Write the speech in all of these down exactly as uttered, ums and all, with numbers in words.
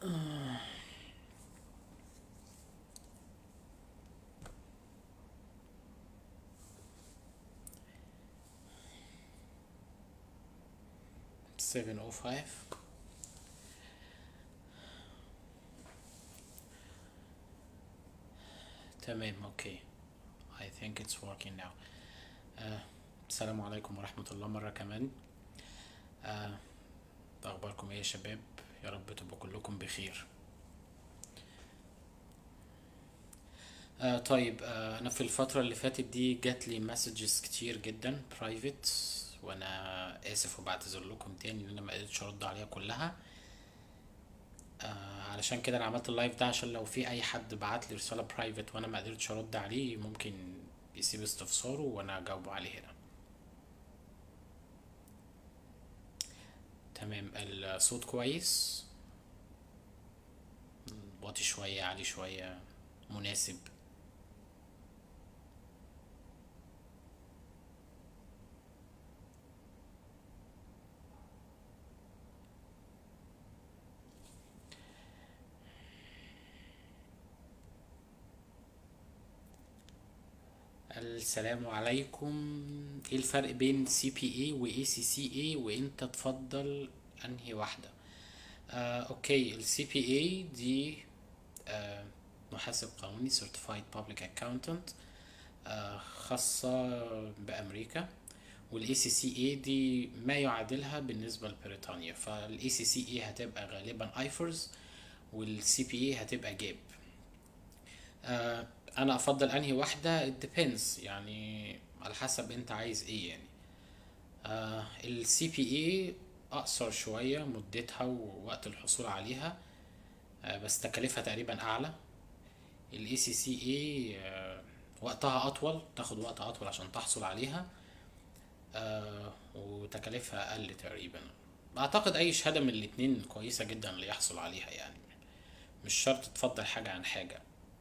سبعة أو خمسة. تمام اوكي. I think it's working now. آه السلام عليكم ورحمة الله مرة كمان. آه اخباركم ايه يا شباب؟ يا رب تبقوا كلكم بخير. آه طيب، آه انا في الفترة اللي فاتت دي جات لي مسجز كتير جدا برايفت، وانا اسف وبعتذر لكم تاني ان انا ما قدرتش ارد عليها كلها. آه علشان كده انا عملت اللايف ده، عشان لو في اي حد بعت لي رسالة برايفت وانا ما قدرتش ارد عليه ممكن يسيب استفساره وانا اجاوبه عليه هنا. تمام، الصوت كويس؟ واطي شوية عالي شوية؟ مناسب؟ السلام عليكم. ايه الفرق بين سي بي اي و اي سي سي اي، وانت تفضل انهي واحدة؟ آه، اوكي، السي بي اي دي آه محاسب قانوني Certified Public Accountant، آه خاصة بأمريكا. والاي سي سي اي دي ما يعادلها بالنسبة لبريطانيا، فالاي سي سي اي هتبقى غالبا ايفرز، والسي بي اي هتبقى جيب. آه انا افضل انهي واحدة؟ it depends، يعني على حسب انت عايز ايه يعني. آه السي بي اي اقصر شوية مدتها ووقت الحصول عليها، آه بس تكلفها تقريبا اعلى. الاي سي سي اي وقتها اطول، تاخد وقت اطول عشان تحصل عليها، آه وتكاليفها اقل تقريبا. اعتقد اي شهادة من الاتنين كويسة جدا اللي يحصل عليها يعني، مش شرط تفضل حاجة عن حاجة.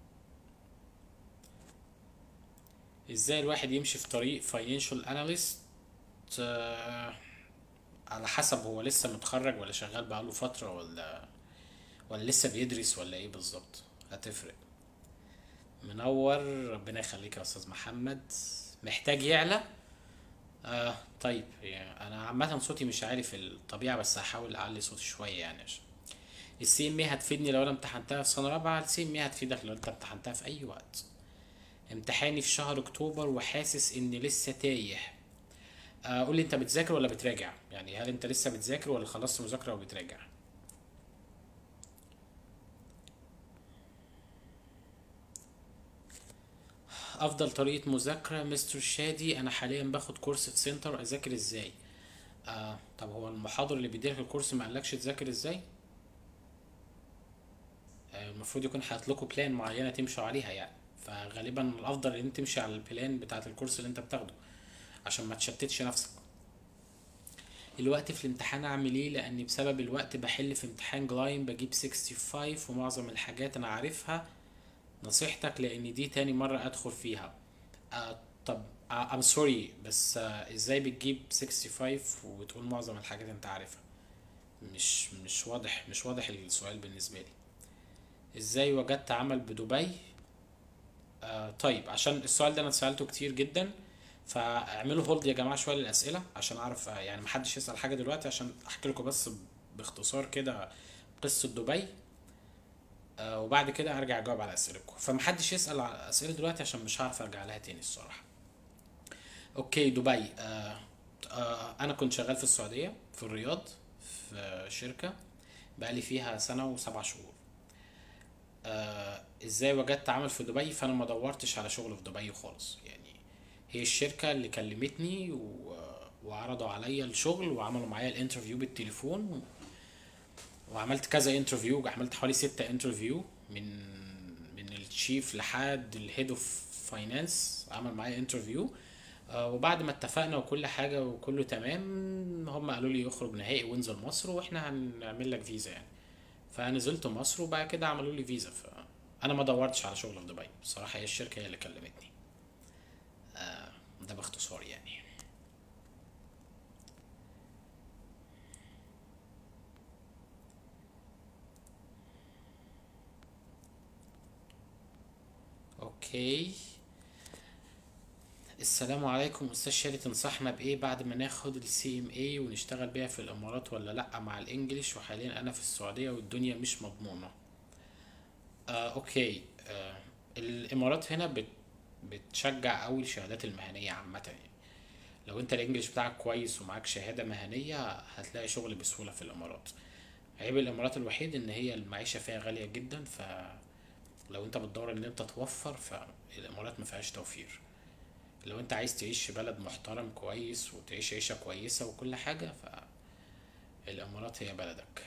ازاي الواحد يمشي في طريق financial analyst؟ آه على حسب هو لسه متخرج ولا شغال بقاله فترة، ولا ولا لسه بيدرس، ولا ايه بالظبط، هتفرق. منور، ربنا يخليك يا استاذ محمد. محتاج يعلى؟ آه طيب، يعني انا عامة صوتي مش عارف الطبيعة، بس هحاول اعلي صوتي شوية يعني. عشان السي ام اي هتفيدني لو انا امتحنتها في سنة رابعة، السي ام اي هتفيدك لو انت امتحنتها في اي وقت. امتحاني في شهر اكتوبر وحاسس اني لسه تايه. آه قول لي، انت بتذاكر ولا بتراجع؟ يعني هل انت لسه بتذاكر ولا خلصت مذاكرة وبتراجع؟ افضل طريقة مذاكرة مستر شادي؟ انا حاليا باخد كورس في سنتر، اذاكر ازاي؟ آه طب هو المحاضر اللي بيديلك الكورس ما قالكش تذاكر ازاي؟ آه المفروض يكون حاطط لكم بلان معينة تمشوا عليها يعني، فغالبا الافضل ان انت تمشي على البلان بتاعة الكورس اللي انت بتاخده عشان ما تشتتش نفسك. الوقت في الامتحان اعمل ايه؟ لاني بسبب الوقت بحل في امتحان جلايم بجيب خمسة وستين، ومعظم الحاجات انا عارفها. نصيحتك، لان دي تاني مرة ادخل فيها. آه طب آه I'm sorry، بس آه ازاي بتجيب خمسة وستين وبتقول معظم الحاجات انت عارفها؟ مش مش واضح مش واضح السؤال بالنسبة لي. ازاي وجدت عمل بدبي؟ آه طيب، عشان السؤال ده انا سألته كتير جدا، فاعملوا هولد يا جماعة شوية للأسئلة عشان اعرف، آه يعني محدش يسأل حاجة دلوقتي، عشان احكي لكم بس باختصار كده قصة دبي. آه وبعد كده ارجع اجاوب على اسئلتكم، فمحدش يسأل على اسئلة دلوقتي عشان مش هعرف ارجع لها تاني الصراحة. اوكي، دبي. آه آه انا كنت شغال في السعودية في الرياض، في شركة بقالي فيها سنة وسبع شهور. آه ازاي وجدت عمل في دبي؟ فانا ما دورتش على شغل في دبي خالص يعني. هي الشركة اللي كلمتني و... وعرضوا عليا الشغل وعملوا معايا الانترفيو بالتليفون، وعملت كذا انترفيو، عملت حوالي ستة انترفيو، من من الشيف لحد الهيد اوف فاينانس عمل معايا انترفيو. وبعد ما اتفقنا وكل حاجة وكله تمام، هم قالوا لي يخرج نهائي وانزل مصر واحنا هنعمل لك فيزا يعني. فنزلت مصر وبعد كده عملوا لي فيزا. فانا ما دورتش على شغل في دبي بصراحة، هي الشركة هي اللي كلمتني. ده باختصار يعني. اوكي. السلام عليكم استاذ شادي، تنصحنا بايه بعد ما ناخد السي ام اي ونشتغل بيها في الامارات ولا لا مع الانجليش؟ وحاليا انا في السعودية والدنيا مش مضمونة. آه اوكي. آه الامارات هنا بت بتشجع قوي الشهادات المهنية عامة يعني. لو انت الانجليش بتاعك كويس ومعاك شهادة مهنية هتلاقي شغل بسهولة في الامارات. عيب الامارات الوحيد ان هي المعيشة فيها غالية جدا، فلو انت بتدور ان انت توفر فالامارات ما فيهاش توفير. لو انت عايز تعيش في بلد محترم كويس وتعيش عيشة كويسة وكل حاجة فالامارات هي بلدك.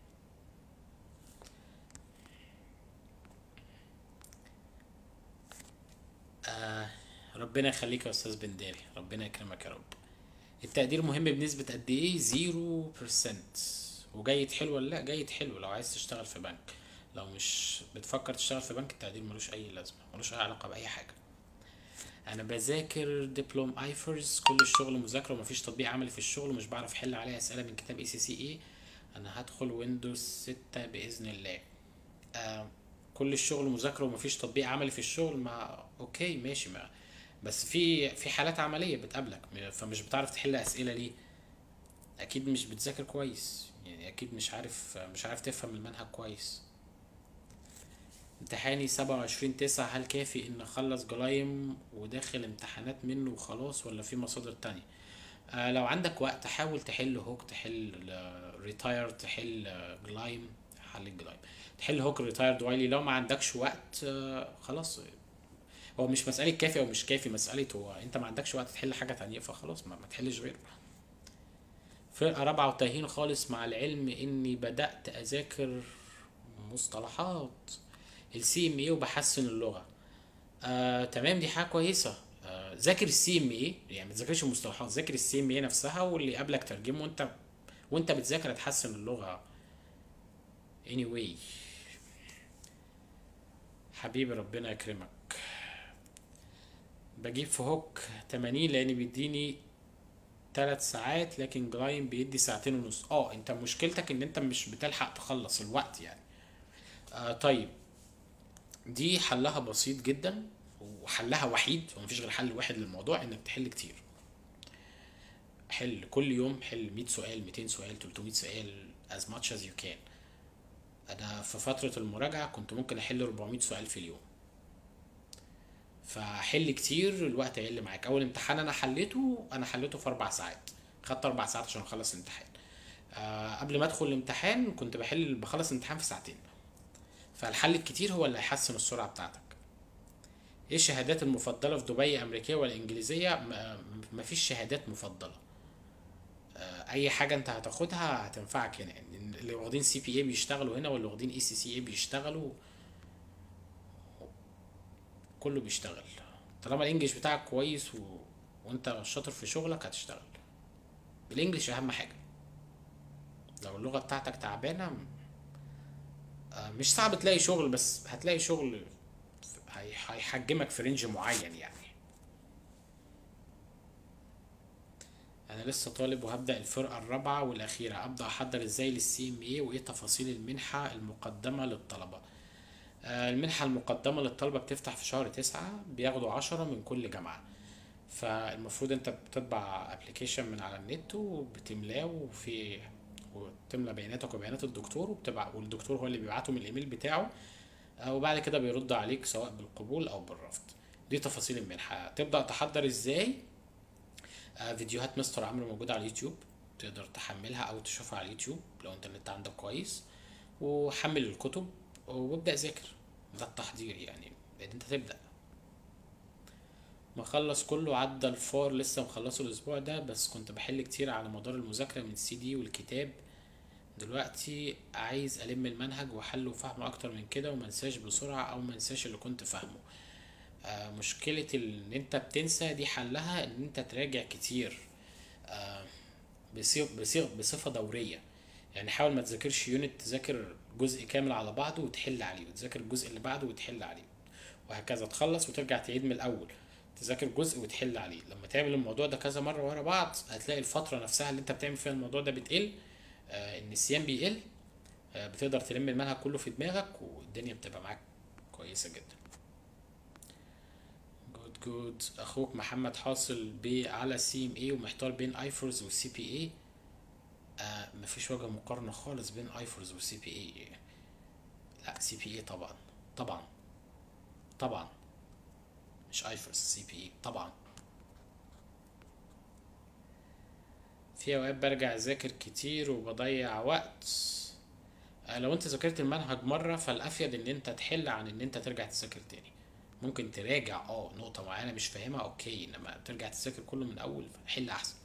آه ربنا يخليك يا استاذ بنداري، ربنا يكرمك يا رب. التقدير مهم بنسبة قد ايه؟ زيرو بيرسنت. وجيد حلو ولا لا؟ جيد حلو لو عايز تشتغل في بنك. لو مش بتفكر تشتغل في بنك التقدير ملوش اي لازمة، ملوش اي علاقة بأي حاجة. انا بذاكر دبلوم ايفرز، كل الشغل مذاكرة ومفيش تطبيق عملي في الشغل ومش بعرف احل عليها اسئلة من كتاب اي سي سي اي. انا هدخل ويندوز ستة باذن الله. آه كل الشغل مذاكرة ومفيش تطبيق عملي في الشغل، ما اوكي ماشي. ما بس في في حالات عملية بتقابلك فمش بتعرف تحل اسئلة ليه؟ اكيد مش بتذاكر كويس يعني، اكيد مش عارف مش عارف تفهم المنهج كويس. امتحاني سبعة وعشرين تسعة، هل كافي ان اخلص جلايم وداخل امتحانات منه وخلاص ولا في مصادر تانية؟ آه لو عندك وقت حاول تحل هوك، تحل ريتاير، تحل آه، جلايم. حل الجلايم، تحل هوك ريتايرد وايلي. لو ما عندكش وقت آه خلاص. هو مش مسألة كافي او مش كافي، مسألة هو انت ما عندكش وقت تحل حاجة تانية فخلاص ما, ما تحلش غيره. فرقة رابعة وتايهين خالص، مع العلم اني بدأت اذاكر مصطلحات السي ام اي وبحسن اللغة. آه، تمام، دي حاجة كويسة. آه، ذاكر السي ام اي يعني، ما تذاكرش المصطلحات، ذاكر السي ام اي نفسها واللي قبلك ترجمه وانت وانت بتذاكر هتحسن اللغة. anyway. حبيبي ربنا يكرمك. بجيب في هوك تمانين لان بيديني تلات ساعات، لكن جلايم بيدي ساعتين ونص. اه انت مشكلتك ان انت مش بتلحق تخلص الوقت يعني. آه طيب، دي حلها بسيط جدا وحلها وحيد ومفيش غير حل واحد للموضوع، انك تحل كتير. حل كل يوم، حل مية سؤال، ميتين سؤال، تلتمية سؤال as much as you can. انا في فترة المراجعة كنت ممكن احل اربعمية سؤال في اليوم. فحل كتير الوقت هيقل معاك. اول امتحان انا حليته انا حليته في اربع ساعات. خدت اربع ساعات عشان اخلص الامتحان. آه قبل ما ادخل الامتحان كنت بحل بخلص الامتحان في ساعتين. فالحل الكتير هو اللي هيحسن السرعة بتاعتك. ايه الشهادات المفضلة في دبي؟ امريكية ولا انجليزية؟ م- مفيش شهادات مفضلة. اي حاجه انت هتاخدها هتنفعك هنا يعني. اللي واخدين سي بي اي بيشتغلوا هنا واللي واخدين اي سي سي اي بيشتغلوا. كله بيشتغل طالما الانجليش بتاعك كويس و... وانت شاطر في شغلك هتشتغل. الانجليش اهم حاجه. لو اللغه بتاعتك تعبانه آه، مش صعب تلاقي شغل، بس هتلاقي شغل هي- هيحجمك في رينج معين يعني. انا لسه طالب وهبدأ الفرقة الرابعة والاخيرة، ابدأ احضر ازاي للسي ام اي وايه تفاصيل المنحة المقدمة للطلبة؟ آه، المنحة المقدمة للطلبة بتفتح في شهر تسعة، بياخدوا عشرة من كل جامعة. فالمفروض انت بتطبع ابلكيشن من على النت وبتملاه وفي وتملى بياناتك وبيانات الدكتور وبتبع، والدكتور هو اللي بيبعته من الايميل بتاعه. آه، وبعد كده بيرد عليك سواء بالقبول او بالرفض. دي تفاصيل المنحة. تبدأ تحضر ازاي؟ آه، فيديوهات مستر عمرو موجودة على اليوتيوب، تقدر تحملها او تشوفها على اليوتيوب لو انت النت عندك كويس. وحمل الكتب وابدأ ذاكر. ده التحضير يعني، ان انت تبدأ. مخلص كله، عدى الفار لسه مخلصه الاسبوع ده، بس كنت بحل كتير على مدار المذاكرة من السي دي والكتاب. دلوقتي عايز الم المنهج وحله وفهمه اكتر من كده ومنساش بسرعة او منساش اللي كنت فاهمه. آه مشكلة ان انت بتنسى دي حلها ان انت تراجع كتير. آه بصيغ بصيغ بصفة دورية. يعني حاول ما تذاكرش يونت، تذاكر جزء كامل على بعضه وتحل عليه، وتذاكر الجزء اللي بعده وتحل عليه، وهكذا. تخلص وترجع تعيد من الاول، تذاكر جزء وتحل عليه. لما تعمل الموضوع ده كذا مرة ورا بعض هتلاقي الفترة نفسها اللي انت بتعمل فيها الموضوع ده بتقل. آه النسيان بيقل. آه بتقدر تلم المنهج كله في دماغك والدنيا بتبقى معاك كويسة جدا. جود. اخوك محمد حاصل ب على سي ام اي ومحتار بين ايفورز والسي بي اي. آه مفيش وجه مقارنة خالص بين ايفورز والسي بي اي. لا سي بي اي طبعا. طبعا طبعا. مش ايفورز، سي بي اي طبعا. في اوقات برجع اذاكر كتير وبضيع وقت. آه لو انت ذاكرت المنهج مرة فالافيد ان انت تحل عن ان انت ترجع تذاكر تاني. ممكن تراجع اه نقطة معينة مش فاهمها اوكي، انما ترجع تذاكر كله من اول فحل احسن.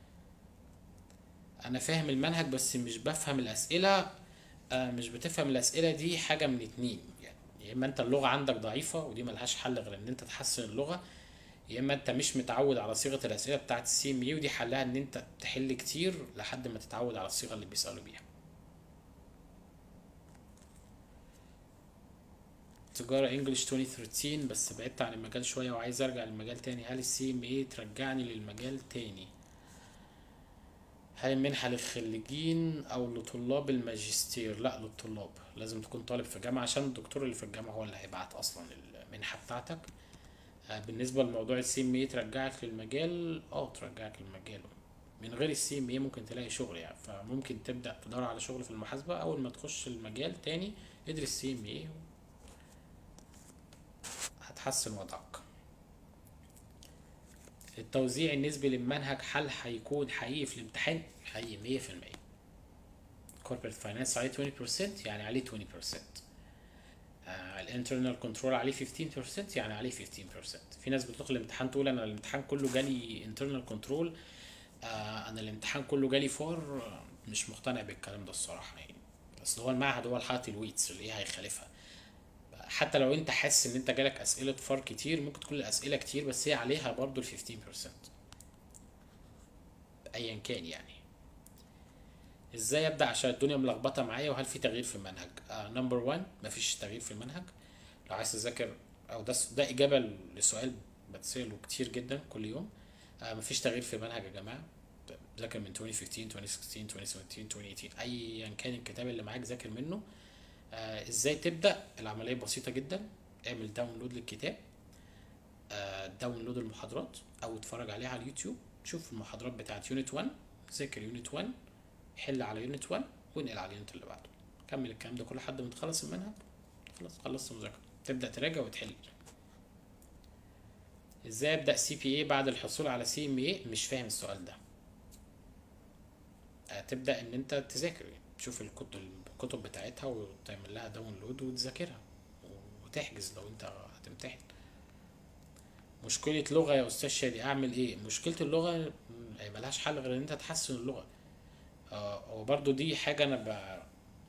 انا فاهم المنهج بس مش بفهم الاسئلة. آه مش بتفهم الاسئلة دي حاجة من اتنين يعني. يا اما انت اللغة عندك ضعيفة ودي ملهاش حل غير ان انت تحسن اللغة، يا اما انت مش متعود على صيغة الاسئلة بتاعت السي ام يو ودي حلها ان انت تحل كتير لحد ما تتعود على الصيغة اللي بيسألوا بيها. تجارة انجلش ألفين وتلتاشر بس بعدت عن المجال شوية وعايز ارجع للمجال تاني، هل السي ام اي ترجعني للمجال تاني؟ هل المنحة للخريجين او لطلاب الماجستير؟ لا للطلاب، لازم تكون طالب في جامعة عشان الدكتور اللي في الجامعة هو اللي هيبعت اصلا المنحة بتاعتك. آه، بالنسبة لموضوع السي ام اي ترجعك للمجال، اه ترجعك للمجال. من غير السي ام اي ممكن تلاقي شغل يعني، فممكن تبدأ تدور على شغل في المحاسبة اول ما تخش المجال تاني ادرس سي ام اي هتحسن وضعك. التوزيع النسبي للمنهج هل هيكون حقيقي في الامتحان؟ حقيقي مية في المية. corporate finance عليه عشرين بالمية يعني عليه عشرين بالمية. الانترنال كنترول عليه خمستاشر بالمية يعني عليه خمستاشر بالمية. في ناس بتدخل الامتحان تقول انا الامتحان كله جالي انترنال كنترول، انا الامتحان كله جالي فور. مش مقتنع بالكلام ده الصراحه يعني. بس هو المعهد هو الحاطط الويتس اللي ايه هيخالفها. حتى لو انت حاسس ان انت جالك اسئله فار كتير ممكن تكون الاسئله كتير بس هي عليها برضو ال خمستاشر بالمية ايا كان يعني. ازاي ابدا عشان الدنيا ملخبطه معايا وهل في تغيير في المنهج؟ نمبر واحد مفيش تغيير في المنهج. لو عايز تذاكر او ده ده اجابه لسؤال بتساله كتير جدا كل يوم. آه مفيش تغيير في المنهج يا جماعه. ذاكر من ألفين وخمستاشر ألفين وستاشر ألفين وسبعتاشر ألفين وتمنتاشر ايا كان الكتاب اللي معاك ذاكر منه. آه ازاي تبدا؟ العمليه بسيطه جدا. اعمل داونلود للكتاب، آه داونلود المحاضرات او اتفرج عليها على اليوتيوب. شوف المحاضرات بتاعت يونت واحد، ذاكر يونت واحد، حل على يونت واحد وانقل على اليونت اللي بعده. كمل الكلام ده كل لحد ما تخلص المنهج. خلاص خلصت المذاكره تبدا تراجع وتحل. ازاي ابدا سي بي اي بعد الحصول على سي ام اي؟ مش فاهم السؤال ده. هتبدا ان انت تذاكر يعني. تشوف الكتب الكتب بتاعتها وتعمل لها داونلود وتذاكرها وتحجز لو انت هتمتحن. مشكلة لغة يا أستاذ شادي أعمل إيه؟ مشكلة اللغة م- ملهاش حل غير إن أنت تحسن اللغة. آه، وبرضو دي حاجة أنا ب-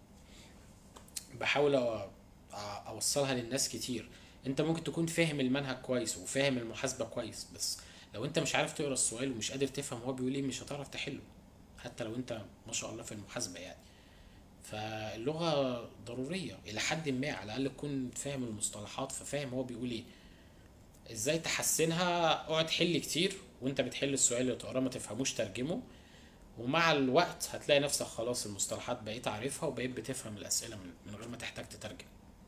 بحاول أ- أ- أوصلها للناس كتير. أنت ممكن تكون فاهم المنهج كويس وفاهم المحاسبة كويس بس لو أنت مش عارف تقرا السؤال ومش قادر تفهم هو بيقول إيه مش هتعرف تحله. حتى لو أنت ما شاء الله في المحاسبة يعني. فاللغة ضرورية إلى حد ما، على الأقل تكون فاهم المصطلحات ففاهم هو بيقول إيه. ازاي تحسنها؟ اقعد حل كتير وانت بتحل السؤال اللي تقراه ما تفهموش ترجمه، ومع الوقت هتلاقي نفسك خلاص المصطلحات بقيت عارفها وبقيت بتفهم الاسئله من, من غير ما تحتاج تترجم.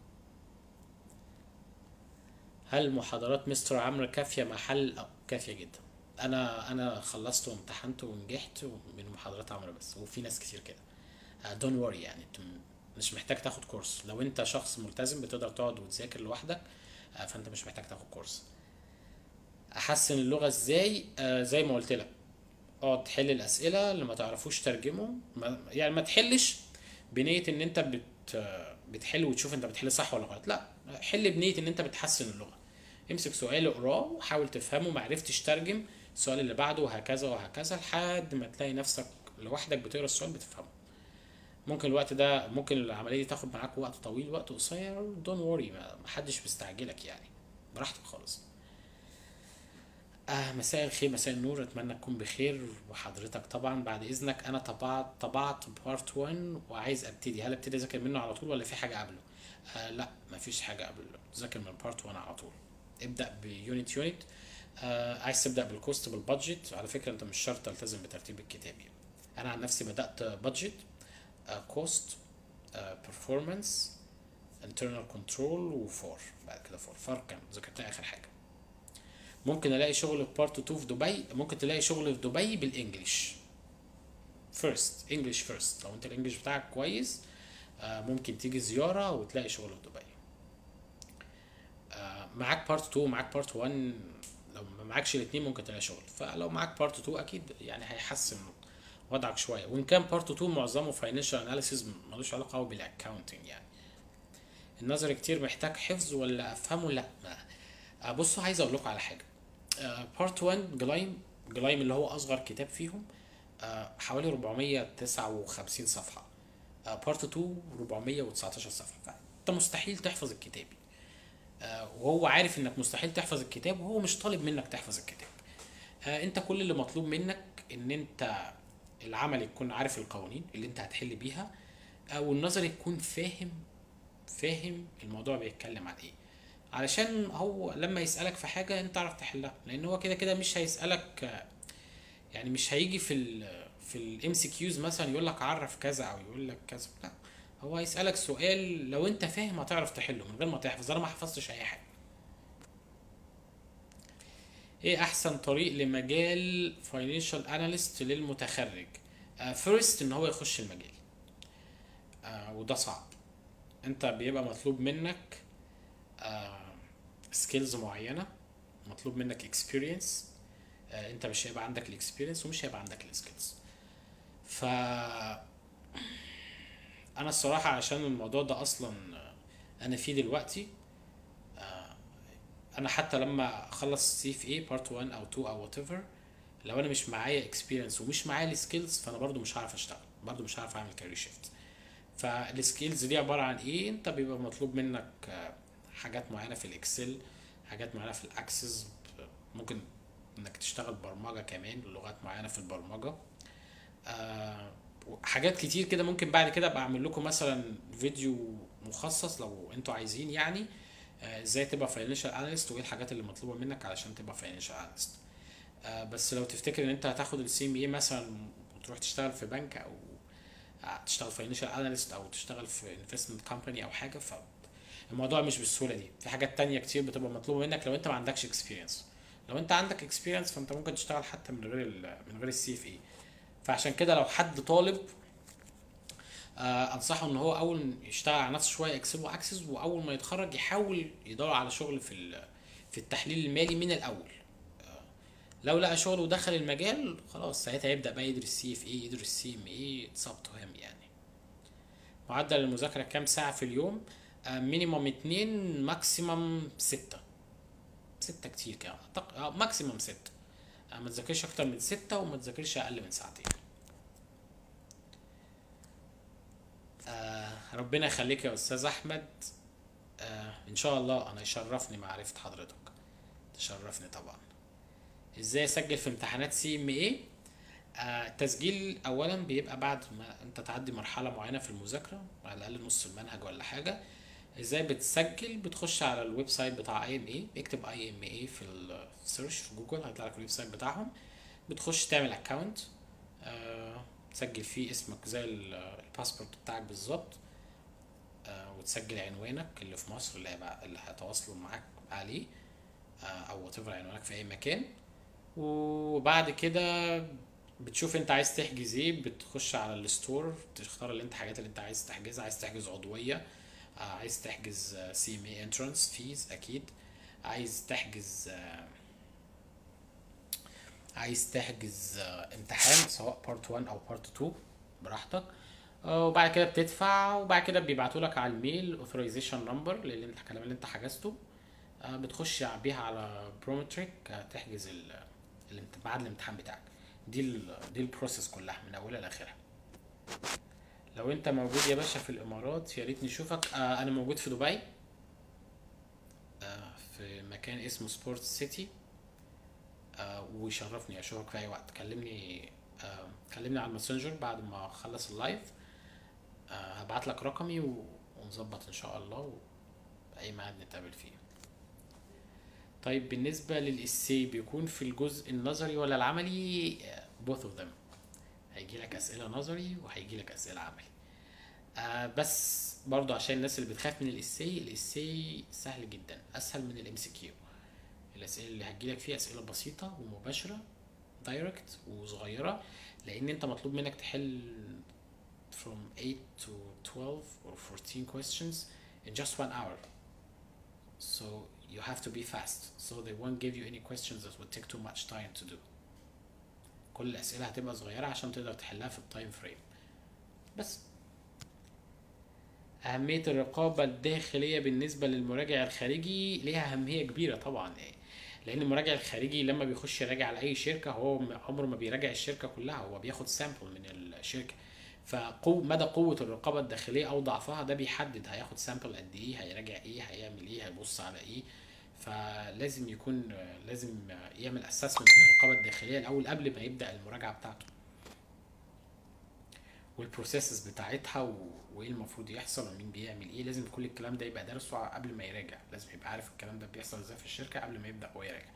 هل محاضرات مستر عمرو كافيه مع حل؟ أه كافيه جدا. انا انا خلصت وامتحنت ونجحت من محاضرات عمرو بس، وفي ناس كتير كده. دون وري يعني انت مش محتاج تاخد كورس لو انت شخص ملتزم بتقدر تقعد وتذاكر لوحدك. آه، فانت مش محتاج تاخد كورس. احسن اللغه ازاي؟ آه زي ما قلت لك، اقعد تحل الاسئله اللي ما تعرفوش ترجمه. ما يعني ما تحلش بنيه ان انت بت بتحل وتشوف انت بتحل صح ولا غلط، لا حل بنيه ان انت بتحسن اللغه. امسك سؤال اقراه وحاول تفهمه، ما عرفتش ترجم السؤال اللي بعده وهكذا وهكذا لحد ما تلاقي نفسك لوحدك بتقرا السؤال بتفهمه. ممكن الوقت ده ممكن العمليه دي تاخد معاك وقت طويل وقت قصير، دون وري ما حدش مستعجلك يعني، براحتك خالص. آه مساء الخير، مساء النور، اتمنى تكون بخير وحضرتك طبعا. بعد اذنك انا طبعت طبعت بارت واحد وعايز ابتدي، هل ابتدي اذاكر منه على طول ولا في حاجه قبله؟ آه لا مفيش حاجه قبله، تذاكر من بارت واحد على طول. ابدا بيونت يونت. آه عايز تبدا بالكوست بالبادجت، على فكره انت مش شرط تلتزم بترتيب الكتاب يعني. انا عن نفسي بدات بادجت، كوست، بيرفورمانس، انترنال كنترول وفور. بعد كده فور فار كان ذاكرتها اخر حاجه. ممكن الاقي شغل في بارت اتنين في دبي، ممكن تلاقي شغل في دبي بالانجلش فيرست، انجلش فيرست. لو انت الانجلش بتاعك كويس آه، ممكن تيجي زيارة وتلاقي شغل في دبي. آه، معاك بارت اتنين معاك بارت واحد، لو ما معاكش الاتنين ممكن تلاقي شغل. فلو معاك بارت اتنين اكيد يعني هيحسن وضعك شويه، وان كان بارت اتنين معظمه فاينانشال اناليسيز ملوش علاقه قوي بالاكاونتنج يعني. النظري كتير محتاج حفظ ولا افهمه؟ لا ما. آه، بصوا عايز اقول لكم على حاجه. بارت واحد جلايم، جلايم اللي هو اصغر كتاب فيهم، آه، حوالي اربعمية وتسعة وخمسين صفحه. بارت اتنين اربعمية وتسعتاشر صفحه، فانت مستحيل تحفظ الكتاب. آه، وهو عارف انك مستحيل تحفظ الكتاب، وهو مش طالب منك تحفظ الكتاب. آه، انت كل اللي مطلوب منك ان انت العمل يكون عارف القوانين اللي انت هتحل بيها، او النظري يكون فاهم، فاهم الموضوع بيتكلم عن ايه، علشان هو لما يسألك في حاجة انت تعرف تحلها. لان هو كده كده مش هيسألك آه، يعني مش هيجي في ال في الام سي كيوز مثلا يقول لك عرف كذا او يقول لك كذا، لا. هو هيسألك سؤال لو انت فاهم هتعرف تحله من غير ما تحفظ. انا ما حفظتش اي حاجة. ايه احسن طريق لمجال فاينانشال اناليست للمتخرج؟ فيرست ان هو يخش المجال، آه وده صعب. انت بيبقى مطلوب منك سكيلز معينه، مطلوب منك اكسبيرينس. آه انت مش هيبقى عندك الاكسبيرينس ومش هيبقى عندك السكيلز. ف انا الصراحه عشان الموضوع ده اصلا آه، انا فيه دلوقتي. انا حتى لما اخلص سي في اي بارت واحد او اتنين او وات ايفر، لو انا مش معايا اكسبيرينس ومش معايا السكيلز فانا برضو مش هعرف اشتغل، برضو مش هعرف اعمل كارير شيفت. فالسكيلز دي عباره عن ايه؟ انت بيبقى مطلوب منك آه، حاجات معينه في الاكسل، حاجات معينه في الاكسس، ممكن انك تشتغل برمجه كمان، لغات معينه في البرمجه. آه، حاجات كتير كده. ممكن بعد كده ابقى اعمل لكم مثلا فيديو مخصص لو انتوا عايزين يعني آه، ازاي تبقى فاينانشال اناليست وايه الحاجات اللي مطلوبه منك علشان تبقى فاينانشال اناليست. بس لو تفتكر ان انت هتاخد السي ام اي مثلا وتروح تشتغل في بنك، او تشتغل فاينانشال اناليست، او تشتغل في انفستمنت كومباني او حاجه، فالموضوع مش بالسهوله دي. في حاجات تانية كتير بتبقى مطلوبه منك لو انت ما عندكش اكسبيرينس. لو انت عندك اكسبيرينس فانت ممكن تشتغل حتى من غير ال من غير السي اف اي. فعشان كده لو حد طالب آه انصحه ان هو اول ما يشتغل على نفسه شويه اكسل واكسس، واول ما يتخرج يحاول يدور على شغل في ال- في التحليل المالي من الاول. لو لقى شغل ودخل المجال خلاص ساعتها يبدا بقى يدرس سي اف اي، يدرس سي ام اي، اتس اب تو هيم يعني. معدل المذاكره كام ساعه في اليوم؟ مينيمم اتنين، ماكسيمم ستة. ستة كتير كده أعتقد- آه، ماكسيمم ستة. آه، ما تذاكرش اكتر من ستة وما تذاكرش اقل من ساعتين. آه ربنا يخليك يا استاذ احمد. آه ان شاء الله انا يشرفني معرفة حضرتك، تشرفني طبعا. ازاي اسجل في امتحانات سي ام اي؟ آه التسجيل اولا بيبقى بعد ما انت تعدي مرحلة معينة في المذاكرة، على الاقل نص المنهج ولا حاجة. ازاي بتسجل؟ بتخش على الويب سايت بتاع اي ام اي، اكتب اي ام اي في السيرش في جوجل هيطلع لك الويب سايت بتاعهم. بتخش تعمل اكونت، آه تسجل فيه اسمك زي ال- الباسبورت بتاعك بالظبط. آه وتسجل عنوانك اللي في مصر اللي هيبقى اللي هيتواصلوا معاك عليه، آه او whatever عنوانك في اي مكان. وبعد كده بتشوف انت عايز تحجز ايه، بتخش على الستور تختار اللي انت الحاجات اللي انت عايز تحجزها. عايز تحجز عضوية، آه، عايز تحجز سي ام اي انترانس فيز اكيد، عايز تحجز آه، عايز تحجز آه، امتحان سواء بارت واحد او بارت اتنين براحتك. آه، وبعد كده بتدفع، وبعد كده بيبعتوا لك على الميل اوثرايزيشن نمبر للكلام اللي انت حجزته. آه، بتخش بيها على برومتريك تحجز ال- الامت- ميعاد الامتحان بتاعك. دي ال دي البروسيس كلها من اولها لاخرها. لو انت موجود يا باشا في الامارات يا ريت نشوفك. آه انا موجود في دبي، آه في مكان اسمه سبورت سيتي. آه ويشرفني اشوفك في اي وقت. كلمني آه كلمني على الماسنجر بعد ما اخلص اللايف. آه هبعت لك رقمي و- ونظبط ان شاء الله اي ميعاد نتقابل فيه. طيب بالنسبة للإسي بيكون في الجزء النظري ولا العملي؟ آه، both of them. هيجي لك أسئلة نظري وهيجي لك أسئلة عملي. آه بس برضو عشان الناس اللي بتخاف من الإسي، الإسي سهل جدا، أسهل من الام سي كيو. الاسئله اللي هتجيلك فيها اسئله بسيطه ومباشره، دايركت وصغيره، لان انت مطلوب منك تحل from eight to twelve or fourteen questions in just one hour. So you have to be fast, so they won't give you any questions that would take too much time to do. كل الاسئله هتبقى صغيره عشان تقدر تحلها في التايم فريم. بس أهمية الرقابة الداخلية بالنسبة للمراجع الخارجي ليها أهمية كبيرة طبعا، لأن المراجع الخارجي لما بيخش يراجع على أي شركة هو عمره ما بيراجع الشركة كلها، هو بياخد سامبل من الشركة. فقو مدى قوة الرقابة الداخلية أو ضعفها ده بيحدد هياخد سامبل قد إيه، هيراجع إيه، هيعمل إيه، هيبص على إيه. فلازم يكون لازم يعمل اسسمنت للرقابة الداخلية الأول قبل ما يبدأ المراجعة بتاعته، والبروسيسز بتاعتها و... وايه المفروض يحصل ومين بيعمل ايه. لازم كل الكلام ده يبقى دارسه قبل ما يراجع، لازم يبقى عارف الكلام ده بيحصل ازاي في الشركه قبل ما يبدا هو يراجع.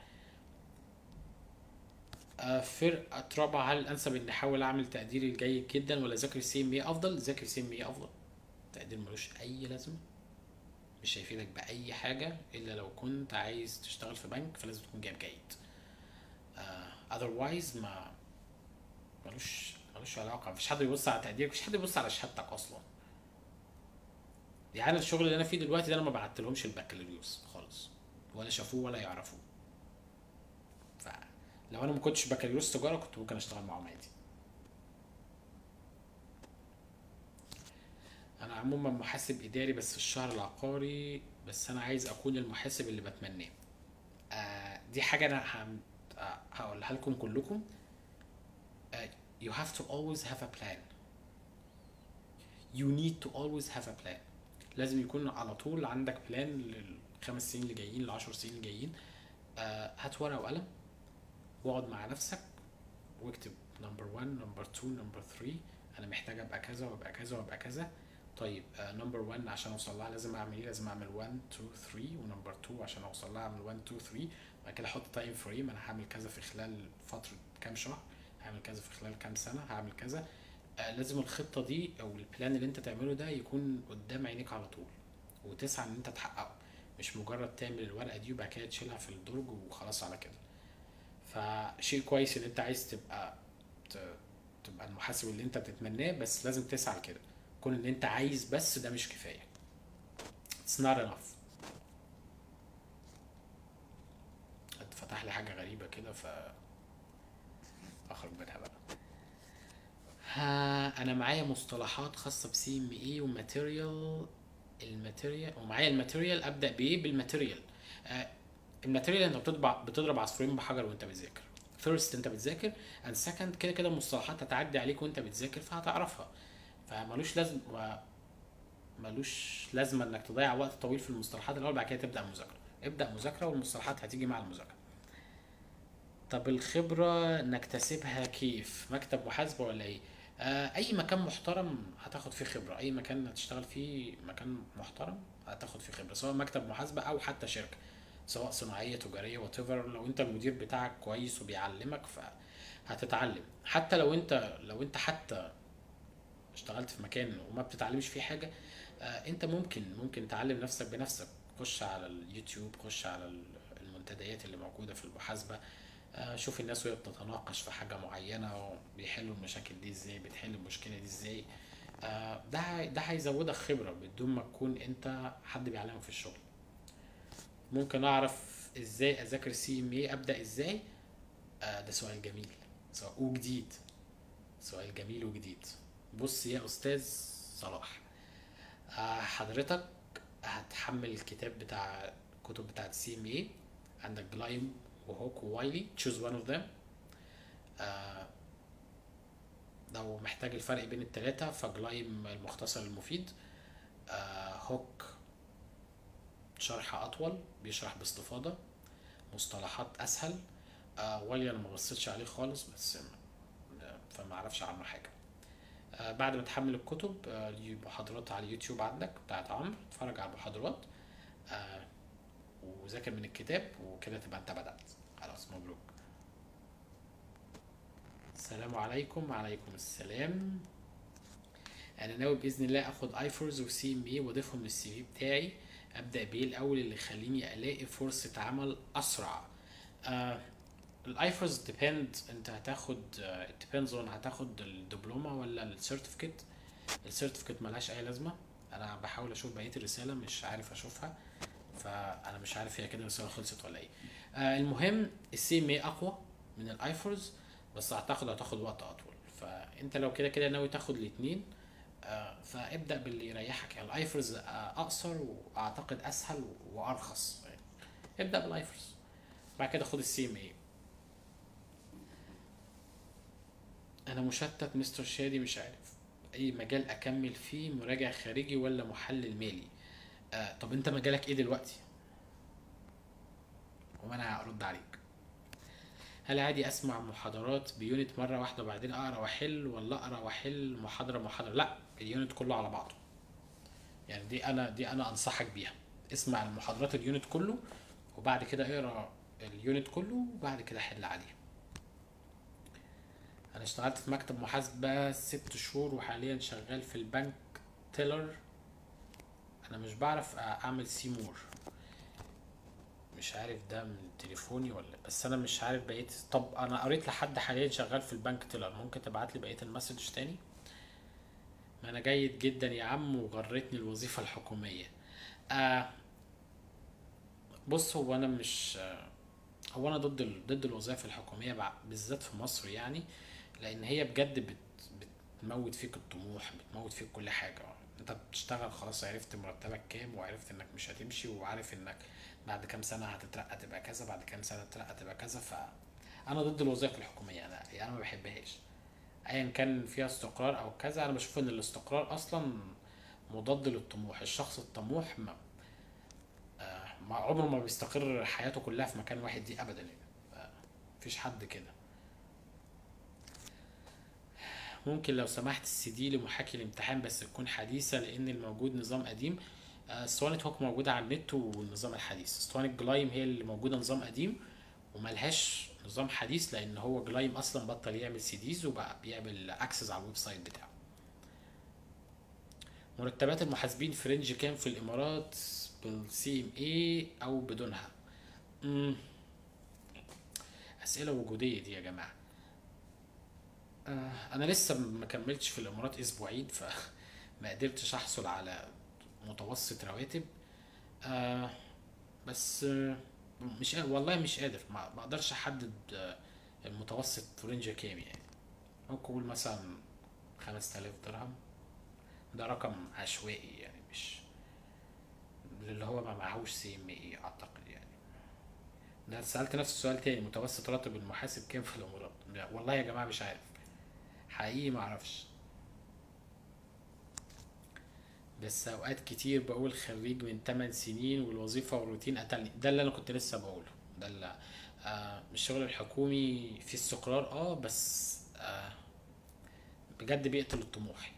آه، فرقة رابعة، هل الأنسب إني أحاول أعمل تقدير الجيد جدا ولا أذاكر سي ام اي أفضل؟ ذاكر سي ام اي أفضل. تقدير ملوش أي لازمة، مش هيفيدك بأي حاجة إلا لو كنت عايز تشتغل في بنك، فلازم تكون جايب جيد. آه otherwise ما ملوش ملوش علاقة. مفيش حد بيبص على تقديرك، مفيش حد بيبص على شهادتك أصلا. يعني الشغل اللي انا فيه دلوقتي ده انا ما بعتلهمش البكالوريوس خالص، ولا شافوه ولا يعرفوه. فلو انا ما كنتش بكالوريوس تجاره كنت ممكن اشتغل معاهم عادي. انا عموما محاسب اداري بس في الشهر العقاري، بس انا عايز اكون المحاسب اللي بتمناه. آه دي حاجه انا هم- آه، هقولها لكم كلكم. آه you have to always have a plan. You need to always have a plan. لازم يكون على طول عندك بلان للخمس سنين اللي جايين، العشر سنين اللي جايين. آه هات ورقه وقلم واقعد مع نفسك واكتب نمبر واحد، نمبر اتنين، نمبر تلاتة. انا محتاج ابقى كذا وابقى كذا وابقى كذا. طيب نمبر واحد عشان اوصل لها لازم اعمل ايه؟ لازم اعمل واحد اتنين تلاتة. ونمبر اتنين عشان اوصل لها اعمل واحد اتنين تلاتة. بعد كده احط تايم فريم، انا هعمل كذا في خلال فتره كام شهر، هعمل كذا في خلال كام سنه، هعمل كذا. آه، لازم الخطه دي او البلان اللي انت تعمله ده يكون قدام عينيك على طول، وتسعى ان انت تحققه، مش مجرد تعمل الورقه دي وبعد كده تشيلها في الدرج وخلاص على كده. فشيء كويس ان انت عايز تبقى ت- تبقى المحاسب اللي انت بتتمناه، بس لازم تسعى لكده. كون ان انت عايز بس ده مش كفايه. It's not enough. اتفتح لي حاجه غريبه كده ف اخرج منها بقى. ها انا معايا مصطلحات خاصه بسي ام اي وماتيريال. الماتيريال ومعايا الماتيريال، ابدا بايه؟ بالماتيريال. آه، الماتيريال انت بتضرب بتضرب عصفورين بحجر وانت بتذاكر. فيرست انت بتذاكر، اند سكند كده كده المصطلحات هتعدي عليك وانت بتذاكر فهتعرفها. فمالوش لازم ملوش لازمه انك تضيع وقت طويل في المصطلحات الاول بعد كده تبدا مذاكره. ابدا مذاكره والمصطلحات هتيجي مع المذاكره. طب الخبره نكتسبها كيف؟ مكتب محاسبه ولا ايه؟ آه اي مكان محترم هتاخد فيه خبره، اي مكان هتشتغل فيه مكان محترم هتاخد فيه خبره، سواء مكتب محاسبه او حتى شركه، سواء صناعيه تجاريه وات. لو انت المدير بتاعك كويس وبيعلمك فهتتعلم. حتى لو انت لو انت حتى اشتغلت في مكان وما بتتعلمش فيه حاجه، آه، انت ممكن ممكن تعلم نفسك بنفسك. خش على اليوتيوب، خش على ال- المنتديات اللي موجوده في المحاسبه. آه، شوف الناس وهي بتتناقش في حاجه معينه وبيحلوا المشاكل دي ازاي، بتحل المشكله دي ازاي. آه، ده هي- ده هيزودك خبره بدون ما تكون انت حد بيعلمك في الشغل. ممكن اعرف ازاي اذاكر سي ام اي؟ ابدا ازاي؟ آه، ده سؤال جميل، سؤال وجديد، سؤال جميل وجديد. بص يا استاذ صلاح، آه، حضرتك هتحمل الكتاب بتاع الكتب بتاعت سي ام اي. عندك جلايم وهوك ووايلي، تشوز وان اوف ذم. لو محتاج الفرق بين التلاتة فجلايم المختصر المفيد، آه، هوك شرح اطول بيشرح باستفاضة، مصطلحات اسهل. آه، وايلي انا ما بصيتش عليه خالص بس فما اعرفش عنه حاجة. آه، بعد ما تحمل الكتب، آه، المحاضرات على اليوتيوب عندك بتاعت عمرو، اتفرج على المحاضرات. آه، وذاكر من الكتاب وكده تبقى انت بدأت. خلاص مبروك. السلام عليكم. وعليكم السلام. انا ناوي باذن الله اخد ايفورز وسي ام اي واضيفهم للسي في بتاعي. ابدا بايه الاول اللي يخليني الاقي فرصه عمل اسرع. آه الايفرز ديبند، انت هتاخد ديبندز اون هتاخد الدبلومه ولا السيرتيفيكت. السيرتيفيكت ملهاش اي لازمه، انا بحاول اشوف بقيه الرساله مش عارف اشوفها، فانا مش عارف هي كده الرساله خلصت ولا ايه. آه المهم السي ام اي اقوى من الايفرز، بس اعتقد هتاخد وقت اطول، فانت لو كده كده ناوي تاخد الاتنين آه فابدا باللي يريحك. يعني الايفرز آه اقصر واعتقد اسهل وارخص، يعني ابدا بالايفرز بعد كده خد السي ام اي. انا مشتت مستر شادي، مش عارف اي مجال اكمل فيه، مراجع خارجي ولا محلل مالي. آه طب انت مجالك ايه دلوقتي وانا هرد عليك. هل عادي اسمع محاضرات بيونت مره واحده وبعدين اقرا واحل، ولا اقرا واحل محاضره محاضره؟ لا، اليونت كله على بعضه. يعني دي انا دي انا انصحك بيها، اسمع المحاضرات اليونت كله وبعد كده اقرا اليونت كله وبعد كده حل عليه. انا اشتغلت في مكتب محاسبه ست شهور وحاليا شغال في البنك تيلر. انا مش بعرف اعمل سيمور، مش عارف ده من تليفوني ولا، بس انا مش عارف بقيت. طب انا قريت لحد حاليا شغال في البنك تيلر، ممكن تبعت لي بقيه المسج تاني؟ ما انا جيد جدا يا عم وغرتني الوظيفه الحكوميه. آه بص هو انا مش آه هو انا ضد ال... ضد الوظائف الحكوميه بع- بالذات في مصر يعني، لان هي بجد بت... بتموت فيك الطموح، بتموت فيك كل حاجه. انت بتشتغل خلاص، عرفت مرتبك كام وعرفت انك مش هتمشي وعارف انك بعد كام سنه هتترقى تبقى كذا، بعد كام سنه تترقى تبقى كذا. ف انا ضد الوظائف الحكوميه، انا يعني انا ما بحبهاش ايا كان فيها استقرار او كذا. انا بشوف ان الاستقرار اصلا مضاد للطموح. الشخص الطموح ما, ما عمره ما بيستقر حياته كلها في مكان واحد دي ابدا يعني. مفيش حد كده. ممكن لو سمحت السي دي لمحاكي الامتحان بس تكون حديثة لأن الموجود نظام قديم. آه، اسطوانة هوك موجودة على النت والنظام الحديث. اسطوانة جلايم هي اللي موجودة نظام قديم وملهاش نظام حديث، لأن هو جلايم أصلا بطل يعمل سي ديز وبقى بيعمل أكسس على الويب سايت بتاعه. مرتبات المحاسبين في رينج كام في الإمارات بالسي ام اي أو بدونها؟ مم، أسئلة وجودية دي يا جماعة. آه، أنا لسه ما كملتش في الإمارات أسبوعين فما قدرتش أحصل على متوسط رواتب. آه بس آه مش قا- والله مش قادر، ما ما اقدرش احدد آه المتوسط في رينج كام يعني. ممكن اقول مثلا خمس تلاف درهم. ده رقم عشوائي يعني، مش اللي هو ما معهوش سي ام اي اعتقد يعني. ده سألت نفس السؤال تاني، متوسط راتب المحاسب كام في الامارات؟ لا، والله يا جماعة مش عارف، حقيقي ما اعرفش. بس اوقات كتير بقول خريج من تمن سنين والوظيفة والروتين قتلني. ده اللي انا كنت لسه بقوله. ده اللي آه الشغل الحكومي فيه استقرار اه بس آه بجد بيقتل الطموح.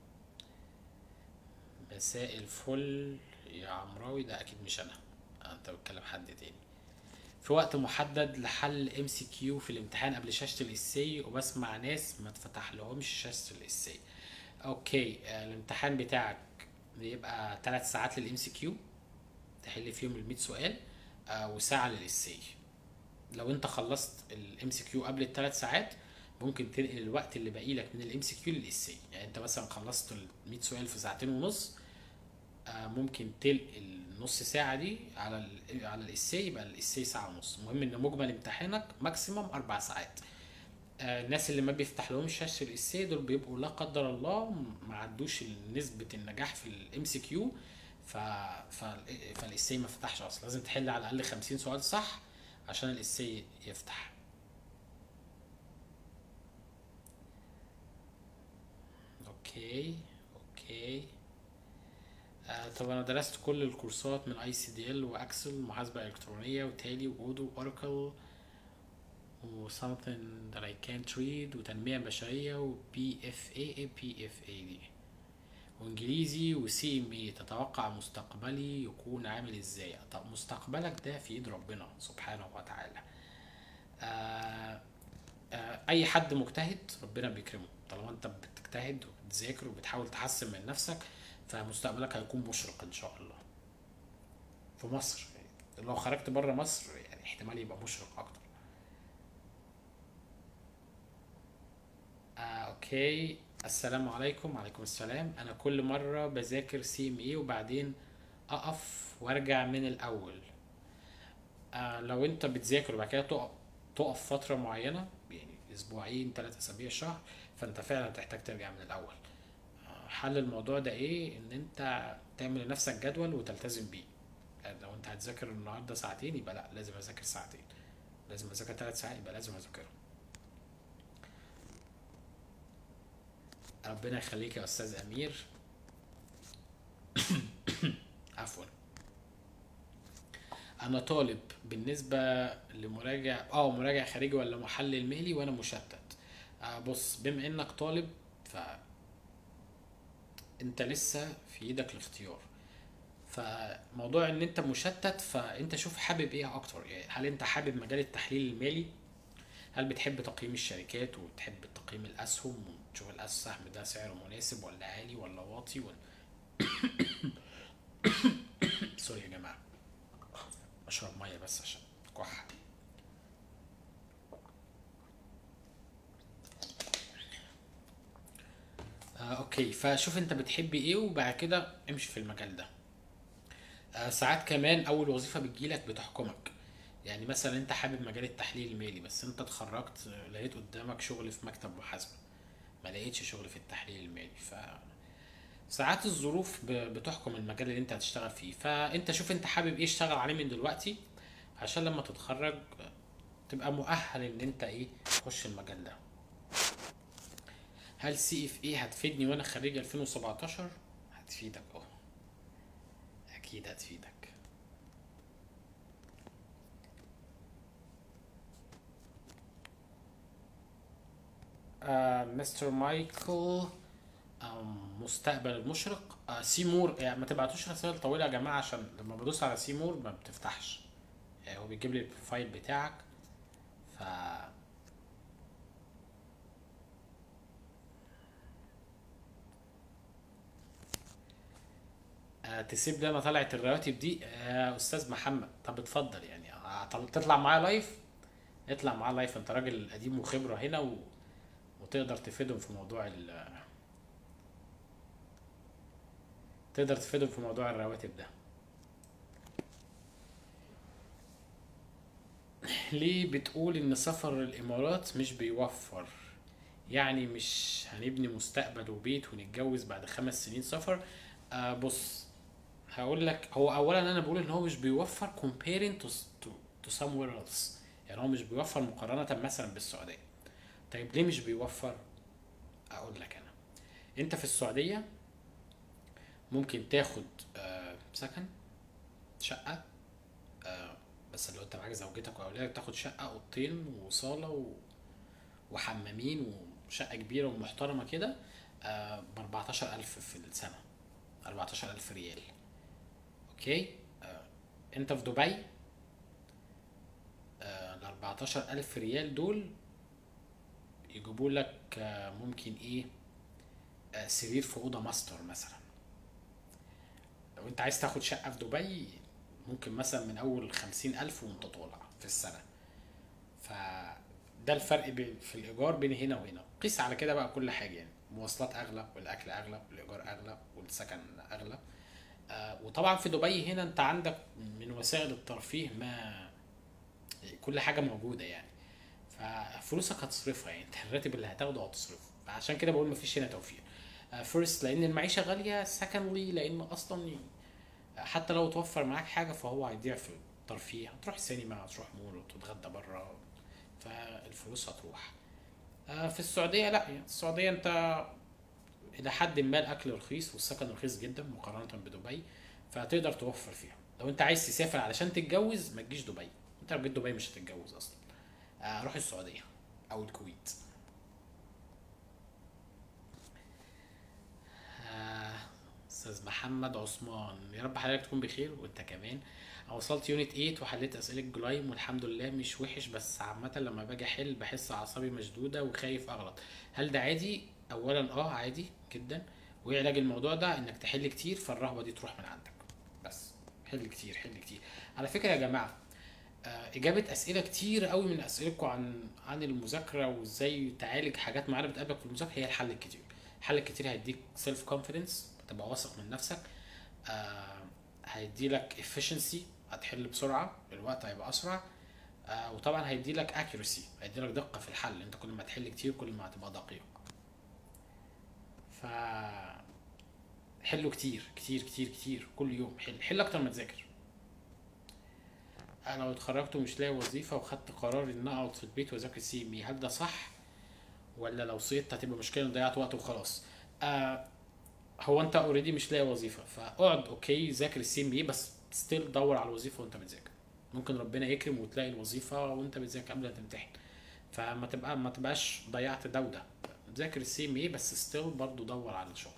مساء الفل يا عمراوي، ده اكيد مش انا. آه انت بتكلم حد تاني. في وقت محدد لحل ام سي كيو في الامتحان قبل شاشة الاساي، وبسمع ناس ما اتفتح لهمش شاشة الاساي. اوكي، آه الامتحان بتاعك بيبقى ثلاث ساعات للام سي كيو تحل فيهم ال مية سؤال، آه وساعة للاساي. لو انت خلصت الام سي كيو قبل الثلاث ساعات ممكن تنقل الوقت اللي باقي لك من الام سي كيو للاساي. يعني انت مثلا خلصت ال مية سؤال في ساعتين ونص، آه، ممكن تنقل نص ساعة دي على ال على الاساي، يبقى الاساي ساعة ونص. المهم ان مجمل امتحانك ماكسيمم اربع ساعات. آه، الناس اللي ما بيفتح لهمش شاشة الاساي دول بيبقوا لا قدر الله ما عدوش نسبة النجاح في الام سي كيو. ف فالاساي ما فتحش اصلا. لازم تحل على الاقل خمسين سؤال صح عشان الاساي يفتح. اوكي اوكي. آه طب انا درست كل الكورسات من اي سي دي ال واكسل محاسبه الكترونيه وتالي واودو اوراكل و something that I can't read وتنميه بشريه وبي اف اي اي بي اف اي دي وانجليزي وسي ام اي. تتوقع مستقبلي يكون عامل ازاي؟ طب مستقبلك ده في ايد ربنا سبحانه وتعالى. آه آه اي حد مجتهد ربنا بيكرمه، طالما انت بتجتهد وبتذاكر وبتحاول تحسن من نفسك فمستقبلك هيكون مشرق ان شاء الله. في مصر يعني. لو خرجت بره مصر يعني احتمال يبقى مشرق اكتر. آه اوكي. السلام عليكم. وعليكم السلام. انا كل مرة بذاكر سي ام اي وبعدين اقف وارجع من الاول. آه لو انت بتذاكر وبعد كده تقف تقف فترة معينة يعني اسبوعين ثلاثة اسابيع شهر، فانت فعلا تحتاج ترجع من الاول. آه حل الموضوع ده ايه؟ ان انت تعمل لنفسك جدول وتلتزم بيه. يعني لو انت هتذاكر النهارده ساعتين يبقى لا، لازم اذاكر ساعتين. لازم اذاكر ثلاث ساعات يبقى لازم اذاكرهم. ربنا يخليك يا استاذ امير. عفوا. انا طالب بالنسبه لمراجع اه مراجع خارجي ولا محلل مالي وانا مشتت. آه بص، بما انك طالب فانت لسه في ايدك الاختيار. فموضوع ان انت مشتت، فانت شوف حابب ايه اكتر. يعني هل انت حابب مجال التحليل المالي؟ هل بتحب تقييم الشركات وتحب تقييم الاسهم وتشوف السهم ده سعره مناسب ولا عالي ولا واطي ولا سوري يا جماعه، اشرب ميه بس عشان كح. آه اوكي، فشوف انت بتحب ايه وبعد كده امشي في المجال ده. آه ساعات كمان اول وظيفة بتجيلك بتحكمك. يعني مثلا انت حابب مجال التحليل المالي بس انت اتخرجت آه، لقيت قدامك شغل في مكتب محاسبة، ما لقيتش شغل في التحليل المالي. ف ساعات الظروف ب- بتحكم المجال اللي انت هتشتغل فيه. فانت شوف انت حابب ايه، اشتغل عليه من دلوقتي عشان لما تتخرج آه، تبقى مؤهل ان انت ايه تخش المجال ده. هل سي اف ايه هتفيدني وانا خريج ألفين وسبعتاشر؟ هتفيدك اه، اكيد هتفيدك. آه مستر مايكل. آه مستقبل المشرق. آه سيمور. يعني ما تبعتوش رسائل طويلة يا جماعة عشان لما بدوس على سيمور ما بتفتحش. يعني هو بيجيب لي البروفايل بتاعك. ف آه تسيب لي انا طلعت الرواتب دي يا آه استاذ محمد؟ طب اتفضل يعني آه طب تطلع معايا لايف. اطلع معايا لايف، انت راجل قديم وخبرة هنا و... وتقدر تفيدهم في موضوع ال... تقدر تفيدهم في موضوع الرواتب ده. ليه بتقول ان سفر الامارات مش بيوفر؟ يعني مش هنبني مستقبل وبيت ونتجوز بعد خمس سنين سفر؟ آه بص، هقول لك. هو اولا انا بقول ان هو مش بيوفر comparing to, to, to somewhere else. يعني هو مش بيوفر مقارنة مثلا بالسعودية. طيب ليه مش بيوفر؟ اقول لك انا. انت في السعودية ممكن تاخد آه سكن، شقة. آه بس لو انت معاك زوجتك واولادك تاخد شقة اوضتين وصالة و... وحمامين وشقة كبيرة ومحترمة كده. آه ب أربعتاشر ألف في السنة. أربعتاشر ألف ريال. اوكي. آه انت في دبي. آه ال أربعتاشر ألف ريال دول يجيبوا لك آه ممكن ايه، آه سرير في أوضة ماستر مثلا. لو انت عايز تاخد شقة في دبي ممكن مثلا من أول خمسين ألف وانت طالع في السنة. فده الفرق بين في الإيجار بين هنا وهنا. قيس على كده بقى كل حاجة. يعني مواصلات أغلى والأكل أغلى والإيجار أغلى والسكن أغلى. آه وطبعا في دبي هنا انت عندك من وسائل الترفيه ما كل حاجة موجودة يعني. ففلوسك هتصرفها. يعني انت الراتب اللي هتاخده هتصرفه. فعشان كده بقول مفيش هنا توفير. فيرست لان المعيشه غاليه. سكندلي لان اصلا حتى لو توفر معاك حاجه فهو هيضيع في الترفيه. هتروح سينما، هتروح مول وتتغدى بره، فالفلوس هتروح. آه، في السعوديه لا. يعني السعوديه انت الى حد ما الاكل رخيص والسكن رخيص جدا مقارنه بدبي. فهتقدر توفر فيها. لو انت عايز تسافر علشان تتجوز ما تجيش دبي. انت لو جيت دبي مش هتتجوز اصلا. آه، روح السعوديه او الكويت. آه، استاذ محمد عثمان، يا رب حضرتك تكون بخير وانت كمان. انا وصلت يونت تمانية وحليت اسئله جلايم والحمد لله مش وحش، بس عامه لما باجي احل بحس اعصابي مشدوده وخايف اغلط. هل ده عادي؟ اولا اه عادي جدا. وايه علاج الموضوع ده؟ انك تحل كتير فالرهبه دي تروح من عندك. بس حل كتير حل كتير. على فكره يا جماعه، آه، اجابه اسئله كتير قوي من اسئلتكم عن عن المذاكره وازاي تعالج حاجات معينه بتقابلك في المذاكره هي الحل الكتير. الحل الكتير هيديك سيلف كونفيدنس، تبقى واثق من نفسك. آه، هيدي لك efficiency، هتحل بسرعه، الوقت هيبقى اسرع. آه، وطبعا هيدي لك accuracy، هيدي لك دقه في الحل. انت كل ما تحل كتير كل ما هتبقى دقيق. ف حلوا كتير كتير كتير كتير كل يوم، حل حل اكتر ما تذاكر. انا لو اتخرجت ومش لاقي وظيفه وخدت قرار ان اقعد في البيت واذاكر سي ام اي، هل ده صح؟ ولا لو سقطت هتبقى مشكله إن ضيعت وقت وخلاص؟ آه، هو انت اوريدي مش لاقي وظيفه، فاقعد اوكي ذاكر السي ام اي، بس ستيل دور على الوظيفه وانت بتذاكر. ممكن ربنا يكرم وتلاقي الوظيفه وانت بتذاكر قبل ما تمتحن. فما تبقى ما تبقاش ضيعت ده وده. ذاكر السي ام اي بس ستيل برضه دور على الشغل.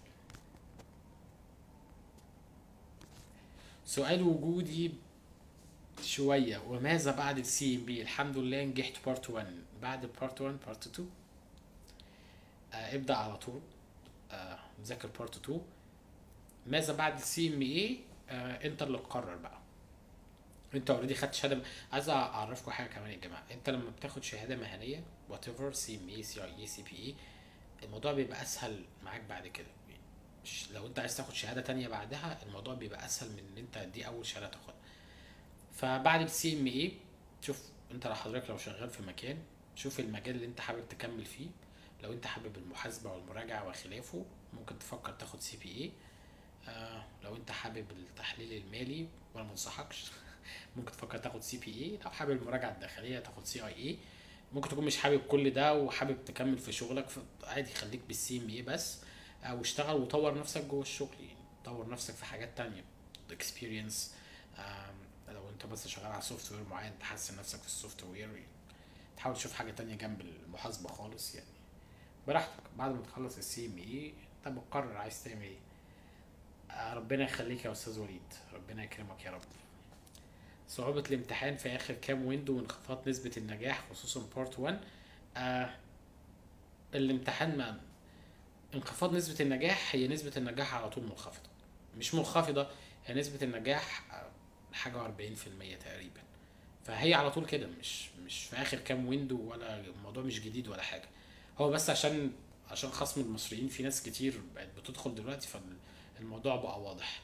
سؤال وجودي شويه، وماذا بعد السي ام بي؟ الحمد لله نجحت بارت واحد، بعد بارت واحد بارت اتنين. آه، ابدا على طول. آه، ذاكر بارت اتنين. ماذا بعد السي ام اي؟ انت اللي تقرر بقى. انت اوريدي خدت شهاده. عايز اعرفكم حاجه كمان يا جماعه، انت لما بتاخد شهاده مهنيه وات ايفر، سي ام اي، سي اي اي، سي بي اي، الموضوع بيبقى اسهل معاك بعد كده. مش لو انت عايز تاخد شهاده تانية بعدها، الموضوع بيبقى اسهل من ان انت دي اول شهاده تاخدها. فبعد السي ام اي، شوف انت لو حضرتك لو شغال في مكان، شوف المجال اللي انت حابب تكمل فيه. لو انت حابب المحاسبه والمراجعه وخلافه، ممكن تفكر تاخد سي بي اي. آه، لو انت حابب التحليل المالي، وانا منصحكش ممكن تفكر تاخد سي بي اي. لو حابب المراجعه الداخليه تاخد سي اي اي. ممكن تكون مش حابب كل ده وحابب تكمل في شغلك، عادي خليك بالسي ام اي بس. آه، واشتغل وطور نفسك جوه الشغل، يعني طور نفسك في حاجات تانية، اكسبيرينس. لو انت بس شغال على سوفت وير معين، تحسن نفسك في السوفت وير، يعني تحاول تشوف حاجه تانية جنب المحاسبه خالص يعني. براحتك، بعد ما تخلص السي ام اي انت بتقرر عايز تعمل ايه. آه، ربنا يخليك يا استاذ وليد، ربنا يكرمك يا رب. صعوبة الامتحان في آخر كام ويندو وانخفاض نسبة النجاح خصوصا بارت واحد. آه، الامتحان ما انخفاض نسبة النجاح، هي نسبة النجاح على طول منخفضة، مش منخفضة. هي نسبة النجاح آه، حاجة وأربعين في المية تقريبا. فهي على طول كده، مش مش في آخر كام ويندو، ولا الموضوع مش جديد ولا حاجة. هو بس عشان عشان خصم المصريين في ناس كتير بقت بتدخل دلوقتي، فالموضوع بقى واضح.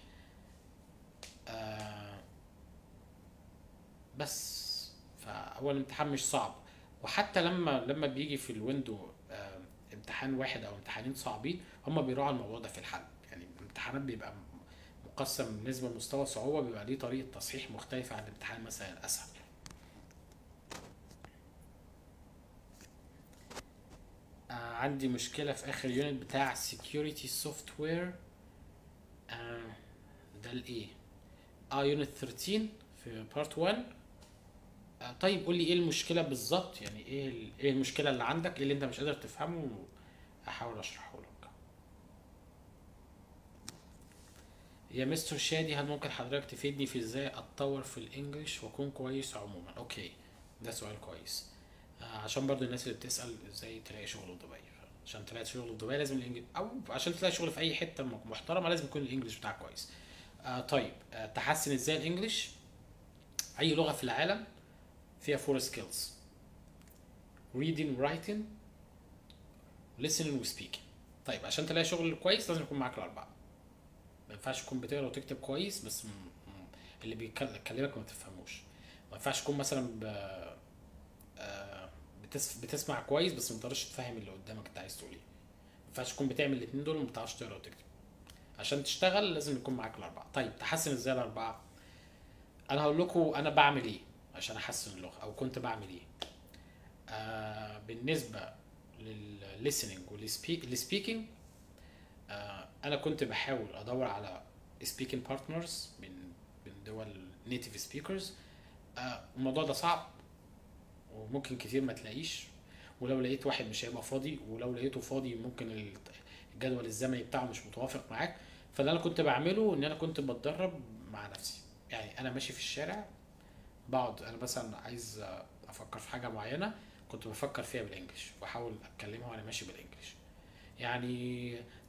آه، بس فهو الامتحان مش صعب. وحتى لما لما بيجي في الويندو آه، امتحان واحد او امتحانين صعبين، هم بيراعوا الموضوع ده في الحل. يعني الامتحانات بيبقى مقسم بالنسبه لمستوى صعوبه، بيبقى ليه طريقه تصحيح مختلفه عن الامتحان مثلا الاسهل. آه، عندي مشكله في اخر يونت بتاع security software. آه، ده الايه؟ اه، يونت تلتاشر في بارت واحد. آه، طيب قول لي ايه المشكله بالظبط، يعني ايه ال- ايه المشكله اللي عندك، ايه اللي انت مش قادر تفهمه، احاول اشرحه لك. يا مستر شادي، هل ممكن حضرتك تفيدني في ازاي اتطور في الانجليش واكون كويس عموما؟ اوكي، ده سؤال كويس. آه، عشان برضو الناس اللي بتسأل ازاي تلاقي شغل في دبي. عشان تلاقي شغل في دبي لازم الانجليش، او عشان تلاقي شغل في اي حته محترمه لازم يكون الانجليش بتاعك كويس. آه، طيب، آه، تحسن ازاي الانجليش؟ اي لغه في العالم فيها فور سكيلز: reading, writing, listening و speaking. طيب عشان تلاقي شغل كويس لازم يكون معاك الاربعه. ما ينفعش تكون بتقرا وتكتب كويس بس م... م... اللي بيكلمك ما تفهموش. ما ينفعش تكون مثلا ب... آه، بتس... بتسمع كويس بس ما تقدرش تفهم اللي قدامك انت عايز تقول ايه. ما ينفعش تكون بتعمل الاتنين دول وما بتعرفش تقرا وتكتب. عشان تشتغل لازم يكون معاك الاربعه. طيب تحسن ازاي الاربعه؟ انا هقول لكم انا بعمل ايه عشان احسن اللغه، او كنت بعمل ايه. آه، بالنسبه للlistening والسبيكينج، آه، انا كنت بحاول ادور على speaking partners من من دول native speakers. آه، الموضوع ده صعب وممكن كتير ما تلاقيش. ولو لقيت واحد مش هيبقى فاضي، ولو لقيته فاضي ممكن الجدول الزمني بتاعه مش متوافق معاك. فاللي انا كنت بعمله ان انا كنت بتدرب مع نفسي. يعني انا ماشي في الشارع، بقعد انا مثلا عايز افكر في حاجه معينه، كنت بفكر فيها بالانجلش واحاول اتكلمها وانا ماشي بالانجلش. يعني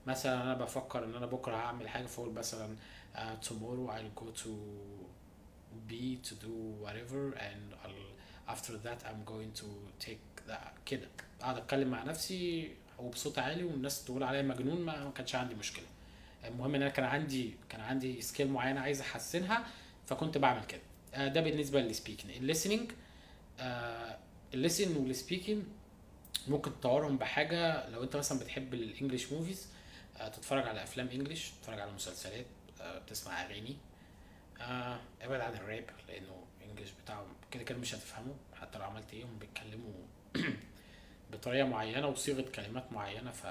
مثلا انا بفكر ان انا بكره هعمل حاجه، فاقول مثلا uh, tomorrow I'll go to B to do whatever and I'll after that I'm going to take that كده. اقعد اتكلم مع نفسي وبصوت عالي والناس تقول عليا مجنون، ما ما كانش عندي مشكله. المهم ان انا كان عندي كان عندي سكيل معينه عايز احسنها، فكنت بعمل كده. آه، ده بالنسبه للسبيكنج. الليسننج، الليسن والسبيكنج ممكن تطورهم بحاجه. لو انت مثلا بتحب الانجليش موفيز، تتفرج على افلام انجليش، تتفرج على مسلسلات، آه، تسمع اغاني. آه، ابعد عن الراب لانه الانجليش بتاعهم كده كده مش هتفهمه حتى لو عملت ايه. هم بيتكلموا بطريقه معينه وصيغه كلمات معينه، ف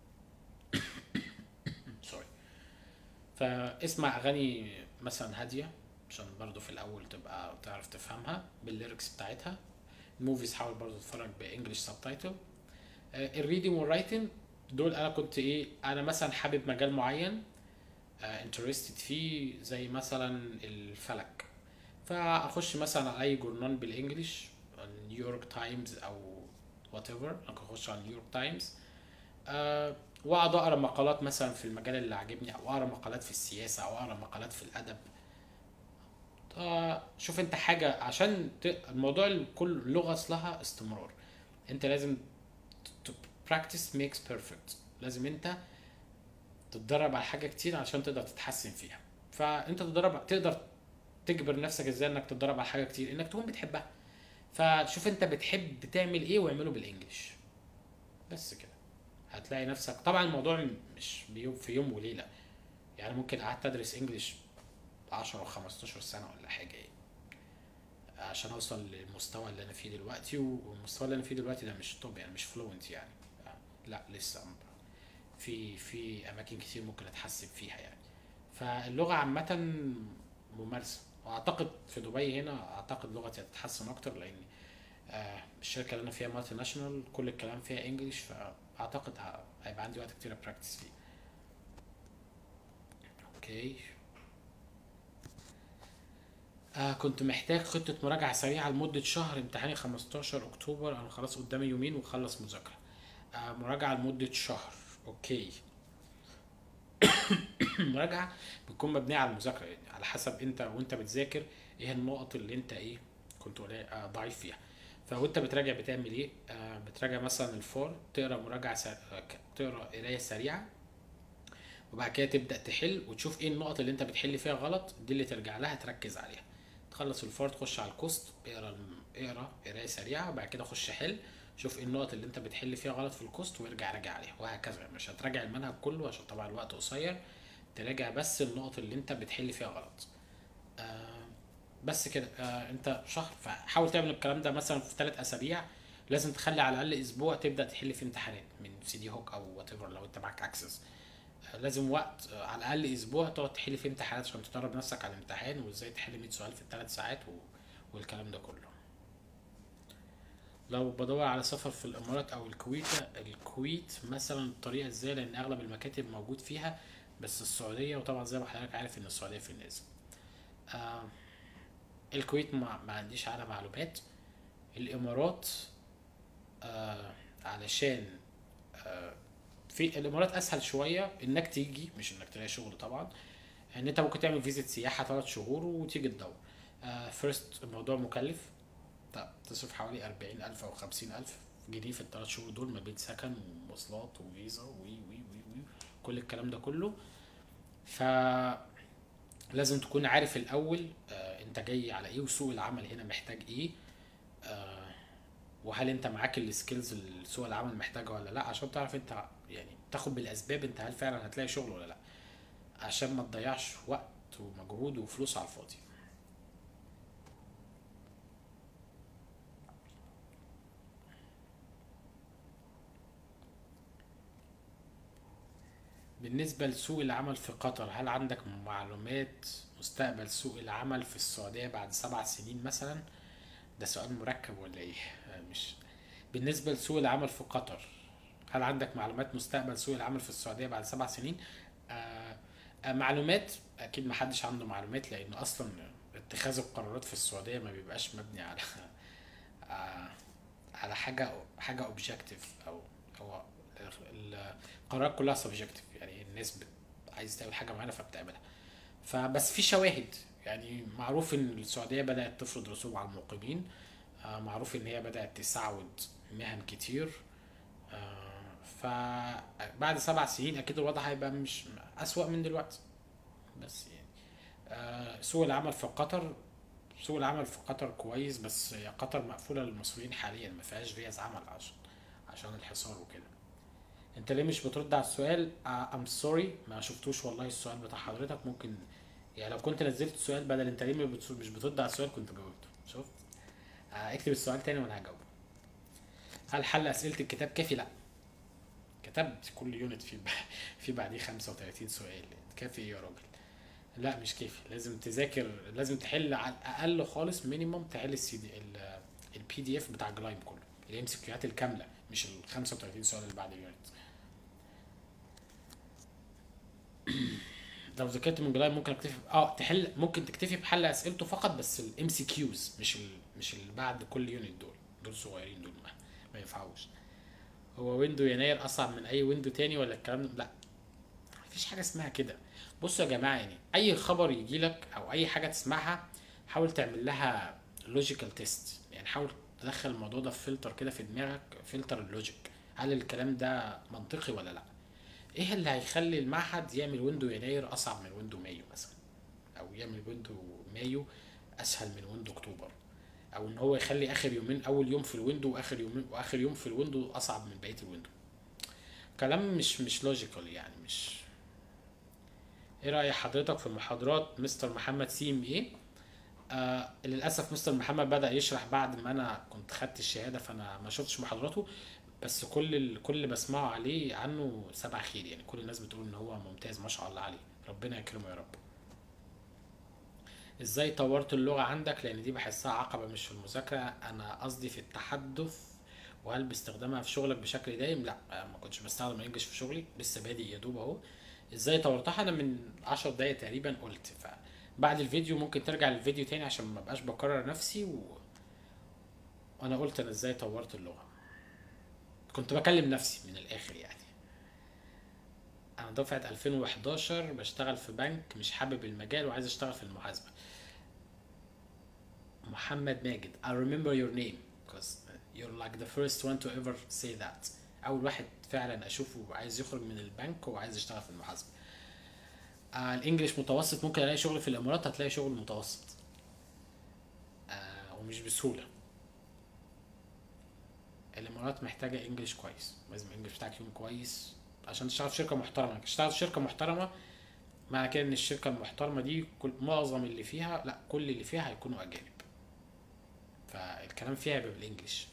سوري. فاسمع اغاني مثلا هاديه عشان برضو في الاول تبقى تعرف تفهمها بالليركس بتاعتها. موفيز حاول برضو تتفرج بانجلش سبتايتل. الريدنج والرايتنج دول انا كنت ايه، انا مثلا حابب مجال معين انترستد فيه زي مثلا الفلك، فاخش مثلا على اي جورنال بالانجلش، نيويورك تايمز او وات ايفر. انا اخش على نيويورك تايمز، أه واقعد اقرا مقالات مثلا في المجال اللي عاجبني، او اقرا مقالات في السياسه، او اقرا مقالات في الادب. أه شوف انت حاجه عشان ت... الموضوع كل لغه اصلها استمرار. انت لازم to practice makes perfect. لازم انت تتدرب على حاجه كتير عشان تقدر تتحسن فيها. فانت تتدرب، تقدر تجبر نفسك ازاي انك تتدرب على حاجه كتير، انك تكون بتحبها. فشوف انت بتحب تعمل ايه واعمله بالانجلش، بس كده. هتلاقي نفسك طبعا الموضوع مش بيوم في يوم وليله. يعني ممكن قعدت ادرس انجلش عشرة و خمستاشر سنه ولا حاجه يعني عشان اوصل للمستوى اللي انا فيه دلوقتي. والمستوى اللي انا فيه دلوقتي ده مش توب يعني، مش فلوينت يعني. لا لسه في في اماكن كتير ممكن اتحسن فيها يعني. فاللغه عامه ممارسه، واعتقد في دبي هنا اعتقد لغتي هتتحسن اكتر، لان آه الشركه اللي انا فيها مالتي ناشونال كل الكلام فيها انجلش، فاعتقد ه- هيبقى عندي وقت كتير براكتس فيه. اوكي. آه كنت محتاج خطة مراجعة سريعة لمدة شهر. امتحاني خمستاشر اكتوبر، انا خلاص قدامي يومين واخلص مذاكرة. آه مراجعة لمدة شهر. اوكي. المراجعة بتكون مبنية على المذاكرة، يعني على حسب انت وانت بتذاكر ايه النقط اللي انت ايه كنت قليل- آه، ضعيف فيها. فوانت بتراجع بتعمل ايه؟ آه بتراجع مثلا الفار، تقرا مراجعة سر... آه، ك- تقرا قراية سريعة، وبعد كده تبدأ تحل وتشوف ايه النقط اللي انت بتحل فيها غلط، دي اللي ترجع لها تركز عليها. تخلص الفار تخش على الكوست، اقرا الم- اقرا قراية سريعة، وبعد كده خش حل. شوف ايه النقط اللي انت بتحل فيها غلط في الكوست وارجع راجع عليها، وهكذا. مش هتراجع المنهج كله عشان طبعا الوقت قصير، تراجع بس النقط اللي انت بتحل فيها غلط. آه بس كده. آه انت شهر، فحاول تعمل الكلام ده مثلا في ثلاث اسابيع. لازم تخلي على الاقل اسبوع تبدا تحل فيه امتحانات من سي دي هوك او وات ايفر لو انت معاك اكسس. آه لازم وقت، آه على الاقل اسبوع تقعد تحل فيه امتحانات عشان تدرب نفسك على الامتحان وازاي تحل مية سؤال في الثلاث ساعات و... والكلام ده كله. لو بدور على سفر في الامارات او الكويت، الكويت مثلا الطريقه ازاي، لان اغلب المكاتب موجود فيها، بس السعوديه، وطبعا زي ما حضرتك عارف ان السعوديه في النازل. آه الكويت ما, ما عنديش عنها معلومات. الامارات آه علشان آه في الامارات اسهل شويه انك تيجي، مش انك تلاقي شغل طبعا. ان انت ممكن تعمل فيزيت سياحه ثلاث شهور وتيجي تدور. آه فيرست الموضوع مكلف. طب تصرف حوالي أربعين ألف أو خمسين ألف جنيه في الثلاث شهور دول، ما بين سكن ومواصلات وفيزا وي وي وي وي كل الكلام ده كله. فلازم تكون عارف الأول آه أنت جاي على إيه، وسوق العمل هنا محتاج إيه. آه وهل أنت معاك السكيلز اللي سوق العمل محتاجها ولا لأ، عشان تعرف أنت يعني تاخد بالأسباب أنت هل فعلا هتلاقي شغل ولا لأ، عشان ما تضيعش وقت ومجهود وفلوس على الفاضي. بالنسبة لسوق العمل في قطر، هل عندك معلومات مستقبل سوق العمل في السعودية بعد سبع سنين مثلا؟ ده سؤال مركب ولا ايه؟ آه، مش بالنسبة لسوق العمل في قطر، هل عندك معلومات مستقبل سوق العمل في السعودية بعد سبع سنين؟ آه آه معلومات أكيد محدش عنده معلومات، لأن أصلا اتخاذ القرارات في السعودية ما بيبقاش مبني على آه على حاجة حاجة اوبجكتيف، أو هو القرارات كلها سبجكتيف، يعني الناس بت... عايز تعمل حاجه معينه فبتعملها. فبس في شواهد، يعني معروف ان السعوديه بدات تفرض رسوم على المقيمين. آه، معروف ان هي بدات تسعود مهن كتير. آه، فبعد سبع سنين اكيد الوضع هيبقى مش اسوأ من دلوقتي. بس يعني آه، سوق العمل في قطر سوق العمل في قطر كويس، بس هي قطر مقفولة للمصريين حاليا، ما فيهاش فيز عمل عشان عشان الحصار وكده. انت ليه مش بترد على السؤال؟ ام سوري ما شفتوش والله السؤال بتاع حضرتك. ممكن يعني لو كنت نزلت السؤال بدل انت ليه مش بت- مش بترد على السؤال كنت جاوبته. شفت؟ آه، اكتب السؤال تاني وانا هجاوبه. هل حل اسئلة الكتاب كافي؟ لا. كتبت كل يونت في في بعديه خمسة وتلاتين سؤال، كافي إيه يا راجل؟ لا مش كافي، لازم تذاكر، لازم تحل على الاقل خالص مينيمم، تحل السي دي البي دي اف بتاع جلايم كله، الام سي كيوهات الكامله، مش ال خمسة وتلاتين سؤال اللي بعد اليونت. لو ذاكرت من جلايم ممكن اكتفي اه تحل، ممكن تكتفي بحل اسئلته فقط، بس الام سي كيوز مش ال... مش اللي بعد كل يونت، دول دول صغيرين، دول ما, ما ينفعوش. هو ويندو يناير اصعب من اي ويندو تاني ولا الكلام ده؟ لا، مفيش حاجه اسمها كده. بصوا يا جماعه، يعني اي خبر يجي لك او اي حاجه تسمعها حاول تعمل لها لوجيكال تيست، يعني حاول تدخل الموضوع ده في فلتر كده في دماغك، فلتر اللوجيك، هل الكلام ده منطقي ولا لا؟ ايه اللي هيخلي المعهد يعمل ويندو يناير اصعب من ويندو مايو مثلا، او يعمل ويندو مايو اسهل من ويندو اكتوبر، او ان هو يخلي اخر يومين، اول يوم في الويندو واخر يوم واخر يوم في الويندو اصعب من بقيه الويندو؟ كلام مش مش لوجيكال يعني. مش ايه رأي حضرتك في محاضرات مستر محمد سي ام ايه؟ آه للاسف مستر محمد بدأ يشرح بعد ما انا كنت خدت الشهادة، فانا ما شفتش محاضراته، بس كل ال... كل اللي بسمعه عليه عنه سبع خير، يعني كل الناس بتقول ان هو ممتاز ما شاء الله عليه، ربنا يكرمه يا رب. ازاي طورت اللغة عندك؟ لان دي بحسها عقبة مش في المذاكرة، انا قصدي في التحدث. وهل باستخدامها في شغلك بشكل دايم؟ لا، آه، ما كنتش بستخدم الانجليش في شغلي، لسه بادئ يا دوب اهو. ازاي طورتها؟ انا من عشر دقايق تقريبا قلت، فبعد الفيديو ممكن ترجع للفيديو تاني عشان ما بقاش بكرر نفسي و... وانا قلت انا ازاي طورت اللغة، كنت بكلم نفسي من الاخر يعني. انا دفعة ألفين وحداشر، بشتغل في بنك، مش حابب المجال وعايز اشتغل في المحاسبة. محمد ماجد. I remember your name because you're like the first one to ever say that. اول واحد فعلا اشوفه عايز يخرج من البنك وعايز يشتغل في المحاسبة. آه الانجليش متوسط، ممكن الاقي شغل في الامارات، هتلاقي شغل متوسط. آه ومش بسهولة. الامارات محتاجة انجليش كويس، لازم الانجليش بتاعك يكون كويس عشان تشتغل في شركة محترمة. تشتغل في شركة محترمة معنى كده ان الشركة المحترمة دي كل معظم اللي فيها، لا كل اللي فيها هيكونوا اجانب، فالكلام فيها يبقى بالانجليش.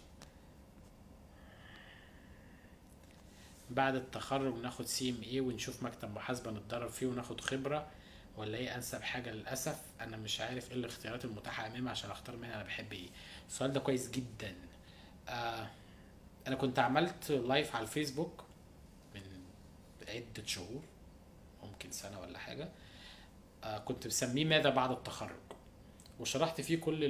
بعد التخرج ناخد سي ام اي ونشوف مكتب محاسبة نتدرب فيه وناخد خبرة، ولا ايه انسب حاجة؟ للاسف انا مش عارف ايه الاختيارات المتاحة امامي عشان اختار منها انا بحب ايه. السؤال ده كويس جدا. آه انا كنت عملت لايف على الفيسبوك من عدة شهور، ممكن سنة ولا حاجة. آه كنت مسميه ماذا بعد التخرج، وشرحت فيه كل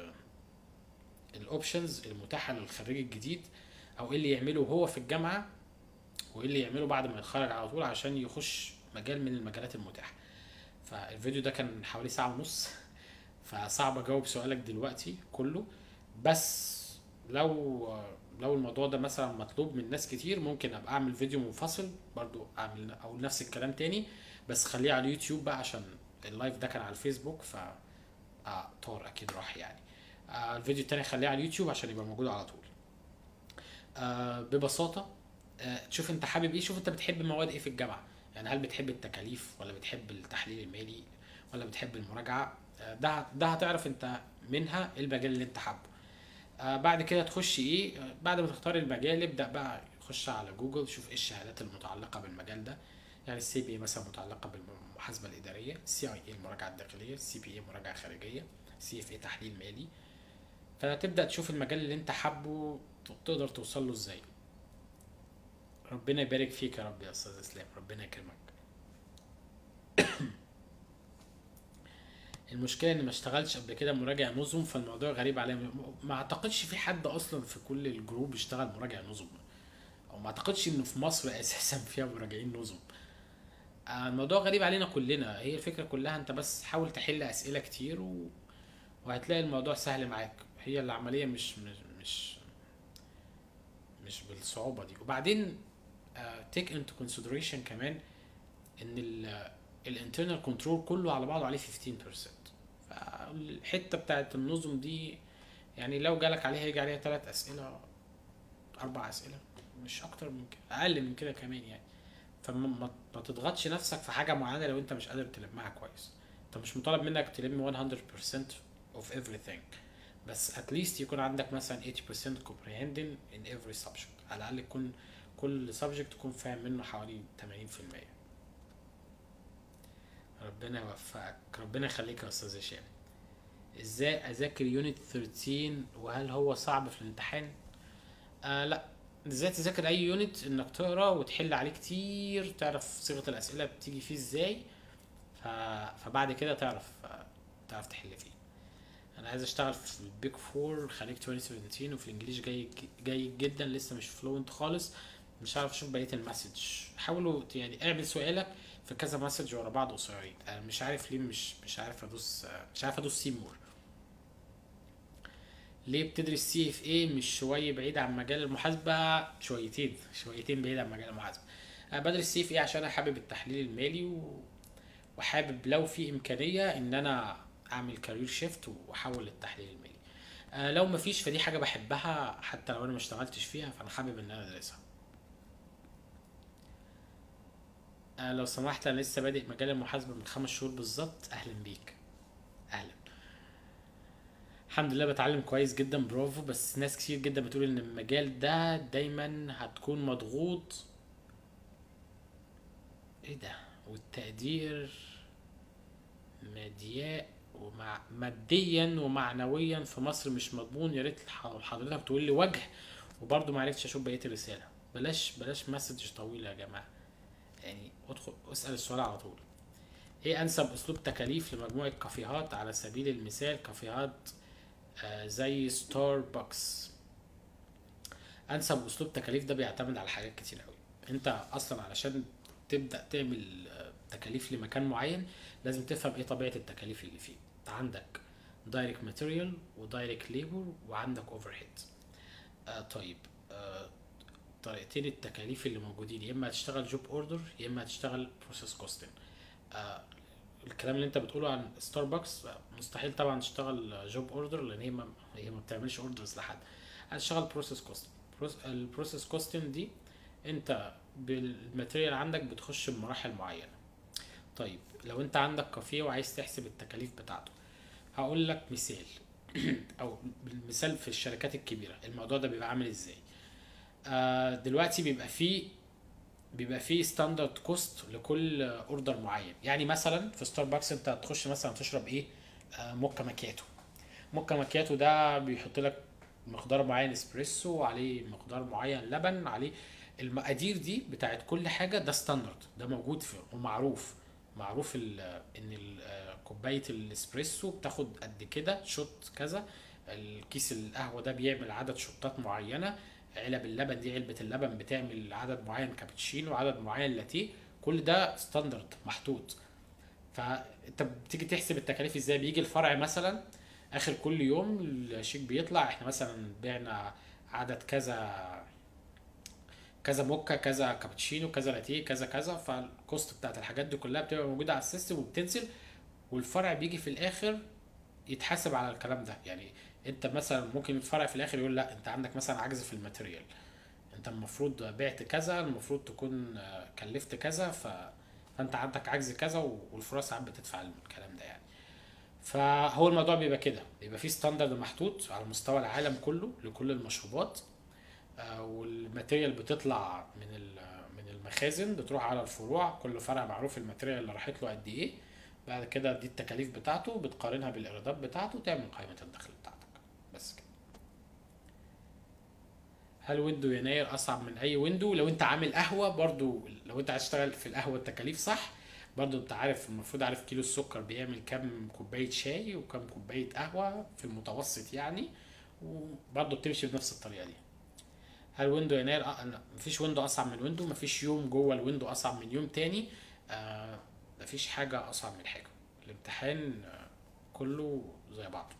الاوبشنز المتاحة للخريج الجديد، او ايه اللي يعمله هو في الجامعة وايه اللي يعمله بعد ما يتخرج على طول عشان يخش مجال من المجالات المتاحة. فالفيديو ده كان حوالي ساعة ونص فصعب اجاوب سؤالك دلوقتي كله، بس لو لو الموضوع ده مثلا مطلوب من ناس كتير ممكن ابقى اعمل فيديو منفصل برضو، اعمل اقول نفس الكلام تاني، بس خليه على اليوتيوب بقى عشان اللايف ده كان على الفيسبوك ف آه طار اكيد راح يعني. آه الفيديو التاني خليه على اليوتيوب عشان يبقى موجود على طول. آه ببساطة، آه تشوف انت حابب ايه، شوف انت بتحب مواد ايه في الجامعة، يعني هل بتحب التكاليف ولا بتحب التحليل المالي ولا بتحب المراجعة. آه ده ده هتعرف انت منها ايه المجال اللي انت حابه. آه بعد كده تخش ايه، آه بعد ما تختار المجال ابدأ بقى خش على جوجل شوف ايه الشهادات المتعلقة بالمجال ده، يعني السي بي اي مثلا متعلقة بالمحاسبة الإدارية، سي اي اي المراجعة الداخلية، سي بي اي مراجعة خارجية، سي اف اي تحليل مالي. فتبدأ تشوف المجال اللي انت حابه تقدر توصل له ازاي. ربنا يبارك فيك يا رب يا استاذ اسلام، ربنا يكرمك. المشكله اني ما اشتغلتش قبل كده مراجع نظم، فالموضوع غريب عليا، ما اعتقدش في حد اصلا في كل الجروب اشتغل مراجع نظم، او ما اعتقدش انه في مصر اساسا فيها مراجعين نظم. آه، الموضوع غريب علينا كلنا. هي الفكرة كلها انت بس حاول تحل اسئلة كتير و... وهتلاقي الموضوع سهل معاك. هي العملية مش مش مش, مش بالصعوبة دي. وبعدين تيك انتو كونسيدريشن كمان ان الانترنال كنترول كله على بعضه عليه خمستاشر بالمية. فالحتة بتاعت النظم دي يعني لو جالك عليها يجي عليها ثلاث اسئلة، اربع اسئلة، مش اكتر من كده، اقل من كده كمان يعني. فما ما ما تضغطش نفسك في حاجة معينة لو انت مش قادر تلمها كويس. انت مش مطالب منك تلم مية بالمية of everything، بس at least يكون عندك مثلا ثمانين بالمية comprehending in every subject. على الأقل يكون كل subject تكون فاهم منه حوالي ثمانين بالمية. ربنا يوفقك، ربنا يخليك يا أستاذ هشام. ازاي أذاكر يونت تلتاشر وهل هو صعب في الامتحان؟ آه لا، ازاي تذاكر أي يونت إنك تقرا وتحل عليه كتير، تعرف صيغة الأسئلة بتيجي فيه ازاي، ف... فبعد كده تعرف تعرف تحل فيه. انا عايز اشتغل في البيك فور خليج ألفين وسبعتاشر، وفي الانجليش جاي جيد جدا، لسه مش فلوينت خالص، مش عارف اشوف بقيه المسج. حاولوا يعني اعمل سؤالك في كذا مسج ورا بعض قصيرين. انا مش عارف ليه مش مش عارف ادوس مش عارف ادوس سيمور. ليه بتدرس سي اف ايه مش شويه بعيد عن مجال المحاسبه؟ شويتين شويتين بعيد عن مجال المحاسبه. انا بدرس سي اف ايه عشان انا حابب التحليل المالي و... وحابب لو في امكانيه ان انا اعمل كارير شيفت واحول للتحليل المالي. آه لو مفيش فدي حاجه بحبها، حتى لو انا ما اشتغلتش فيها فانا حابب ان انا ادرسها. آه لو سمحت، انا لسه بادئ مجال المحاسبه من خمس شهور بالظبط. اهلا بيك، اهلا. الحمد لله بتعلم كويس جدا، برافو. بس ناس كتير جدا بتقول ان المجال ده دايما هتكون مضغوط. ايه ده؟ والتقدير ماديا ومع ماديا ومعنويا في مصر مش مضمون. يا ريت حضرتك تقول لي وجه. وبرضه ما عرفتش اشوف بقيه الرساله. بلاش بلاش مسج طويله يا جماعه، يعني ادخل اسال السؤال على طول. ايه انسب اسلوب تكاليف لمجموعه كافيهات؟ على سبيل المثال كافيهات آه زي ستاربكس. انسب اسلوب تكاليف ده بيعتمد على حاجات كتير قوي. انت اصلا علشان تبدا تعمل آه، تكاليف لمكان معين لازم تفهم ايه طبيعه التكاليف اللي فيه. انت عندك دايركت ماتيريال ودايركت ليبر وعندك اوفر هيد. آه طيب، آه طريقتين التكاليف اللي موجودين، يا اما هتشتغل جوب اوردر يا اما هتشتغل بروسيس كوستنج. آه الكلام اللي انت بتقوله عن ستاربكس مستحيل طبعا تشتغل جوب اوردر، لان هي ما هي ما بتعملش اوردرز لحد. هتشتغل بروسيس كوستنج. البروسيس كوستنج دي انت بالماتيريال عندك بتخش بمراحل معينه. طيب لو انت عندك كافيه وعايز تحسب التكاليف بتاعته، هقول لك مثال او مثال في الشركات الكبيره الموضوع ده بيبقى عامل ازاي. آه دلوقتي بيبقى فيه بيبقى فيه ستاندرد كوست لكل اوردر معين. يعني مثلا في ستاربكس انت هتخش مثلا تشرب ايه؟ آه موكا ماكياتو. موكا ماكياتو ده بيحط لك مقدار معين اسبريسو، وعليه مقدار معين لبن، عليه المقادير دي بتاعت كل حاجه. ده ستاندرد، ده موجود في ومعروف. معروف ال ان ال- آه، كوبايه الاسبريسو بتاخد قد كده شوت كذا. الكيس القهوه ده بيعمل عدد شوتات معينه. علب اللبن دي علبه اللبن بتعمل عدد معين كابتشينو، عدد معين لاتيه. كل ده ستاندرد محطوط. فانت بتيجي تحسب التكاليف ازاي؟ بيجي الفرع مثلا اخر كل يوم الشيك بيطلع، احنا مثلا بعنا عدد كذا كذا موكا، كذا كابتشينو، كذا لاتيه، كذا كذا. فالكوست بتاعت الحاجات دي كلها بتبقى موجوده على السيستم وبتنزل، والفرع بيجي في الاخر يتحاسب على الكلام ده. يعني انت مثلا ممكن الفرع في الاخر يقول لا انت عندك مثلا عجز في الماتيريال، انت المفروض بعت كذا، المفروض تكون آه، كلفت كذا، ف... فانت عندك عجز كذا، والفروع ساعات بتدفع الكلام ده يعني. فهو الموضوع بيبقى كده، بيبقى فيه ستاندرد محطوط على مستوى العالم كله لكل المشروبات. آه، والماتيريال بتطلع من ال- من المخازن بتروح على الفروع. كل فرع معروف الماتيريال اللي راحت له قد ايه. بعد كده دي التكاليف بتاعته بتقارنها بالايرادات بتاعته تعمل قائمة الدخل بتاعتك. بس كده. هل ويندو يناير اصعب من اي ويندو؟ لو انت عامل قهوة برضو، لو انت عايز تشتغل في القهوة التكاليف صح، برضو انت عارف المفروض عارف كيلو السكر بيعمل كام كوباية شاي وكام كوباية قهوة في المتوسط يعني. وبرضو بتمشي بنفس الطريقة دي. هل ويندو يناير؟ آه لا، مفيش ويندو اصعب من ويندو، مفيش يوم جوه الويندو اصعب من يوم تاني. آه مفيش حاجه اصعب من حاجه. الامتحان آه كله زي بعضه.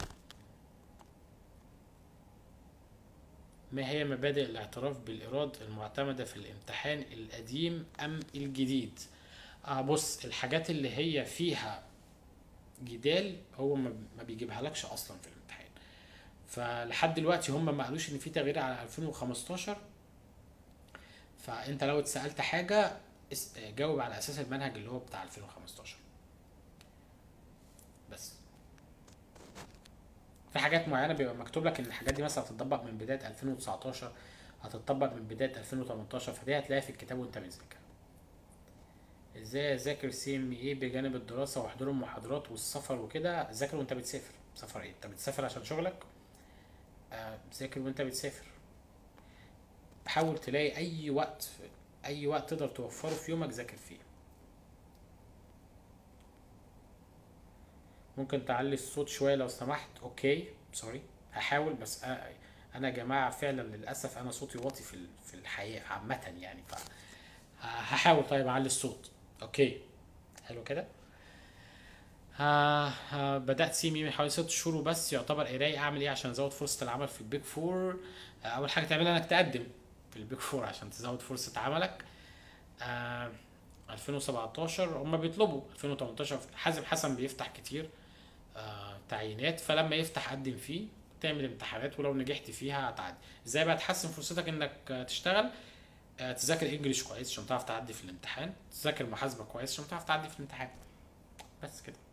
ما هي مبادئ الاعتراف بالإيراد المعتمدة في الامتحان القديم أم الجديد؟ آه بص، الحاجات اللي هي فيها جدال هو ما ما بيجيبها لكش أصلا في الامتحان. فلحد دلوقتي هم ما قالوش إن في تغيير على ألفين وخمستاشر. فأنت لو اتسألت حاجة اس- جاوب على أساس المنهج اللي هو بتاع ألفين وخمستاشر بس. في حاجات معينة بيبقى مكتوب لك إن الحاجات دي مثلا هتطبق من بداية ألفين وتسعتاشر، هتطبق من بداية ألفين وتمنتاشر، فدي هتلاقيها في الكتاب وأنت بتذاكر. ازاي اذاكر سي ام ايه بجانب الدراسه وحضور المحاضرات والسفر وكده؟ ذاكر وانت بتسافر. سفر ايه؟ انت بتسافر عشان شغلك؟ آه، ذاكر وانت بتسافر. حاول تلاقي اي وقت، اي وقت تقدر توفره في يومك ذاكر فيه. ممكن تعلي الصوت شويه لو سمحت؟ اوكي سوري، هحاول. بس آه انا يا جماعه فعلا للاسف انا صوتي واطي في ال- في الحياه عامه يعني. ف هحاول. طيب اعلي الصوت. اوكي، حلو كده. ها ها بدأت سي مي من حوالي ست شهور وبس، يعتبر قراي. اعمل ايه عشان ازود فرصة العمل في البيج فور؟ آه، اول حاجة تعملها انك تقدم في البيج فور عشان تزود فرصة عملك. آه ألفين وسبعتاشر هم بيطلبوا، ألفين وتمنتاشر حازم حسن بيفتح كتير آه تعيينات، فلما يفتح قدم فيه، تعمل امتحانات ولو نجحت فيها هتعدي. ازاي بقى تحسن فرصتك انك آه، تشتغل؟ آه تذاكر انجليش كويس عشان تعرف تعدي في الامتحان، تذاكر محاسبة كويس عشان تعرف تعدي في الامتحان. بس كده.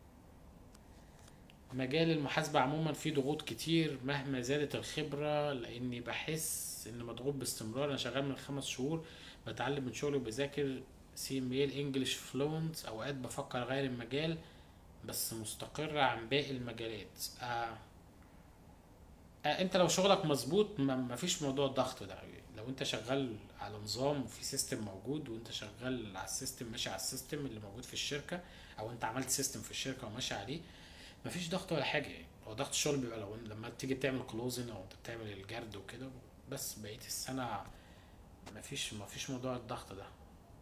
مجال المحاسبة عموما فيه ضغوط كتير مهما زادت الخبرة، لأني بحس إن مضغوط باستمرار. أنا شغال من خمس شهور، بتعلم من شغلي وبذاكر سي ام ال انجلش فلوينت. أوقات بفكر أغير المجال بس مستقر عن باقي المجالات. آه آه أنت لو شغلك مظبوط ما مفيش موضوع الضغط ده. لو أنت شغال على نظام وفي سيستم موجود وأنت شغال على السيستم، ماشي على السيستم اللي موجود في الشركة، أو أنت عملت سيستم في الشركة وماشي عليه، مفيش ضغط ولا حاجه يعني. هو ضغط الشغل بيبقى لو لما تيجي تعمل كلوزن او انت بتعمل الجرد وكده، بس بقيه السنه مفيش مفيش موضوع الضغط ده.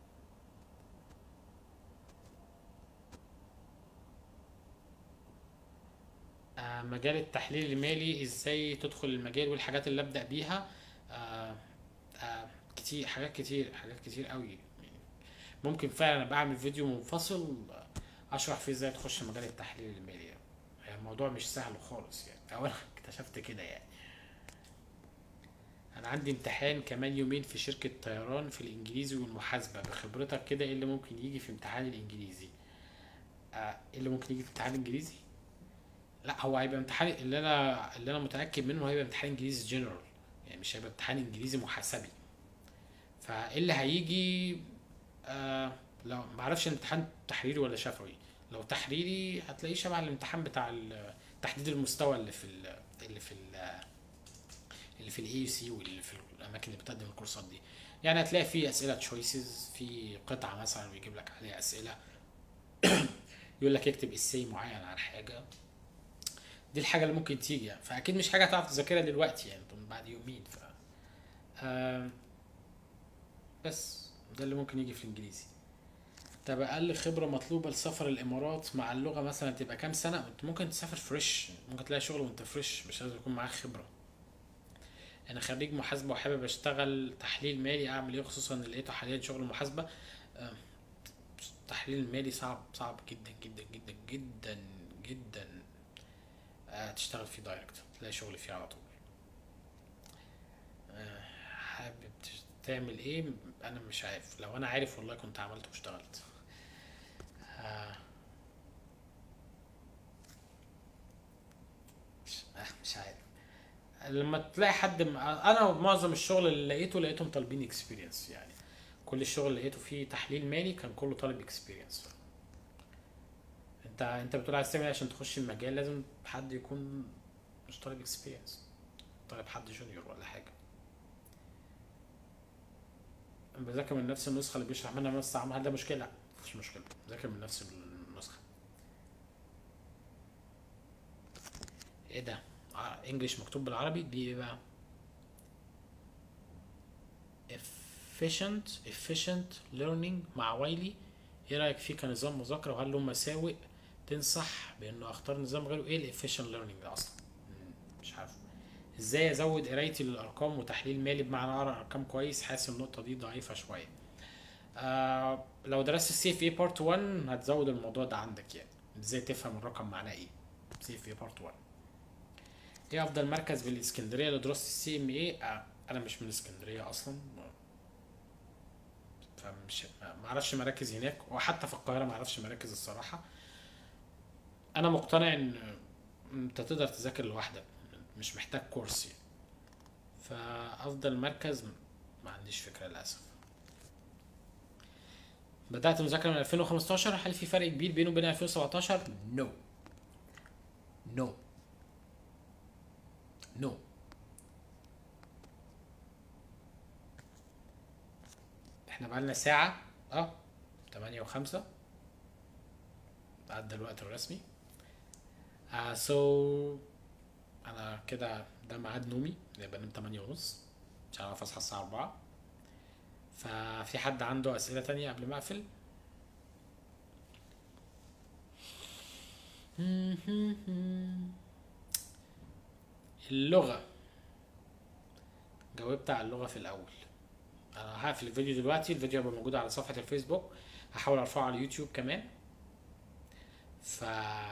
آه مجال التحليل المالي، ازاي تدخل المجال والحاجات اللي ابدا بيها؟ آه آه كتير، حاجات كتير، حاجات كتير قوي يعني. ممكن فعلا ابقى اعمل فيديو منفصل اشرح فيه ازاي تخش مجال التحليل المالي يعني. الموضوع مش سهل خالص يعني، او انا اكتشفت كده يعني. انا عندي امتحان كمان يومين في شركة طيران في الانجليزي والمحاسبة. بخبرتك كده ايه اللي ممكن يجي في امتحان الانجليزي؟ آه، ايه اللي ممكن يجي في امتحان الانجليزي؟ لا، هو هيبقى امتحان اللي انا اللي انا متأكد منه هيبقى امتحان انجليزي جنرال، يعني مش هيبقى امتحان انجليزي محاسبي. فايه اللي هيجي؟ آه لو معرفش الامتحان تحريري ولا شفوي. لو تحريري هتلاقيه شبه الامتحان بتاع ال- تحديد المستوى اللي في ال اللي في ال اللي في الاي يو سي واللي في الاماكن اللي بتقدم الكورسات دي. يعني هتلاقي فيه اسئله تشويسز في قطعه مثلا ويجيب لك عليها اسئله، يقول لك اكتب اساي معين عن حاجه. دي الحاجه اللي ممكن تيجي يعني. فاكيد مش حاجه هتعرف تذاكرها دلوقتي يعني، طب بعد يومين. ف آه بس ده اللي ممكن يجي في الانجليزي. طب اقل خبره مطلوبه لسفر الامارات مع اللغه مثلا تبقى كام سنه؟ انت ممكن تسافر فريش، ممكن تلاقي شغل وانت فريش، مش لازم يكون معاك خبره. انا خريج محاسبه وحابب اشتغل تحليل مالي، اعمل ايه خصوصا ان لقيته حاليا شغل محاسبه؟ آه، التحليل المالي صعب، صعب جدا جدا جدا جدا جدا. آه، تشتغل فيه دايركت، تلاقي شغل فيه على طول. آه، حابب تش- تعمل ايه؟ انا مش عارف، لو انا عارف والله كنت عملت واشتغلت. آه، مش, آه، مش عارف. لما تلاقي حد م... انا معظم الشغل اللي لقيته لقيتهم طالبين اكسبيرينس يعني. كل الشغل اللي لقيته فيه تحليل مالي كان كله طالب اكسبيرينس. انت انت بتقول عايز تعمل ايه عشان تخش المجال؟ لازم حد يكون مش طالب اكسبيرينس، طالب حد جونيور ولا حاجه. انا بذاكر من نفس النسخه اللي بيشرح منها مس عام، هل ده مشكله؟ لا مفيش مشكله، بذاكر من نفس النسخه. ايه ده؟ ع- انجليش مكتوب بالعربي؟ دي ايه بقى؟ efficient efficient learning مع وايلي. ايه رايك فيه كنظام مذاكره، وهل له مساوئ تنصح بانه اختار نظام غيره؟ ايه الافيشنت ليرنينج ده اصلا؟ مش عارف. ازاي ازود قرايتي للارقام وتحليل مالي بمعنى اقرا ارقام كويس؟ حاسس النقطه دي ضعيفه شويه. آه لو درست السي اف اي بارت واحد هتزود الموضوع ده عندك، يعني ازاي تفهم الرقم معناه ايه. سي اف اي بارت واحد. ايه افضل مركز بالاسكندريه لدراسه السي ام اي؟ آه انا مش من اسكندريه اصلا، فمش ما اعرفش مراكز هناك، وحتى في القاهره ما اعرفش مراكز الصراحه. انا مقتنع ان انت تقدر تذاكر لوحدك، مش محتاج كورس يعني. فافضل مركز ما عنديش فكره للاسف. بدات مذاكره من ألفين وخمستاشر، هل في فرق كبير بينه وبين ألفين وسبعتاشر؟ نو نو نو. احنا بقالنا ساعه، اه تمانية وخمسة، عدى الوقت الرسمي. آه سو انا كده ده ميعاد نومي، يبقى بنام تمانية ونص عشان اعرف اصحى الساعه أربعة. ففي حد عنده اسئله تانية قبل ما اقفل؟ اللغه، جاوبت على اللغه في الاول. انا هقفل الفيديو دلوقتي، الفيديو هيبقى موجود على صفحه الفيسبوك، هحاول ارفعه على اليوتيوب كمان. ف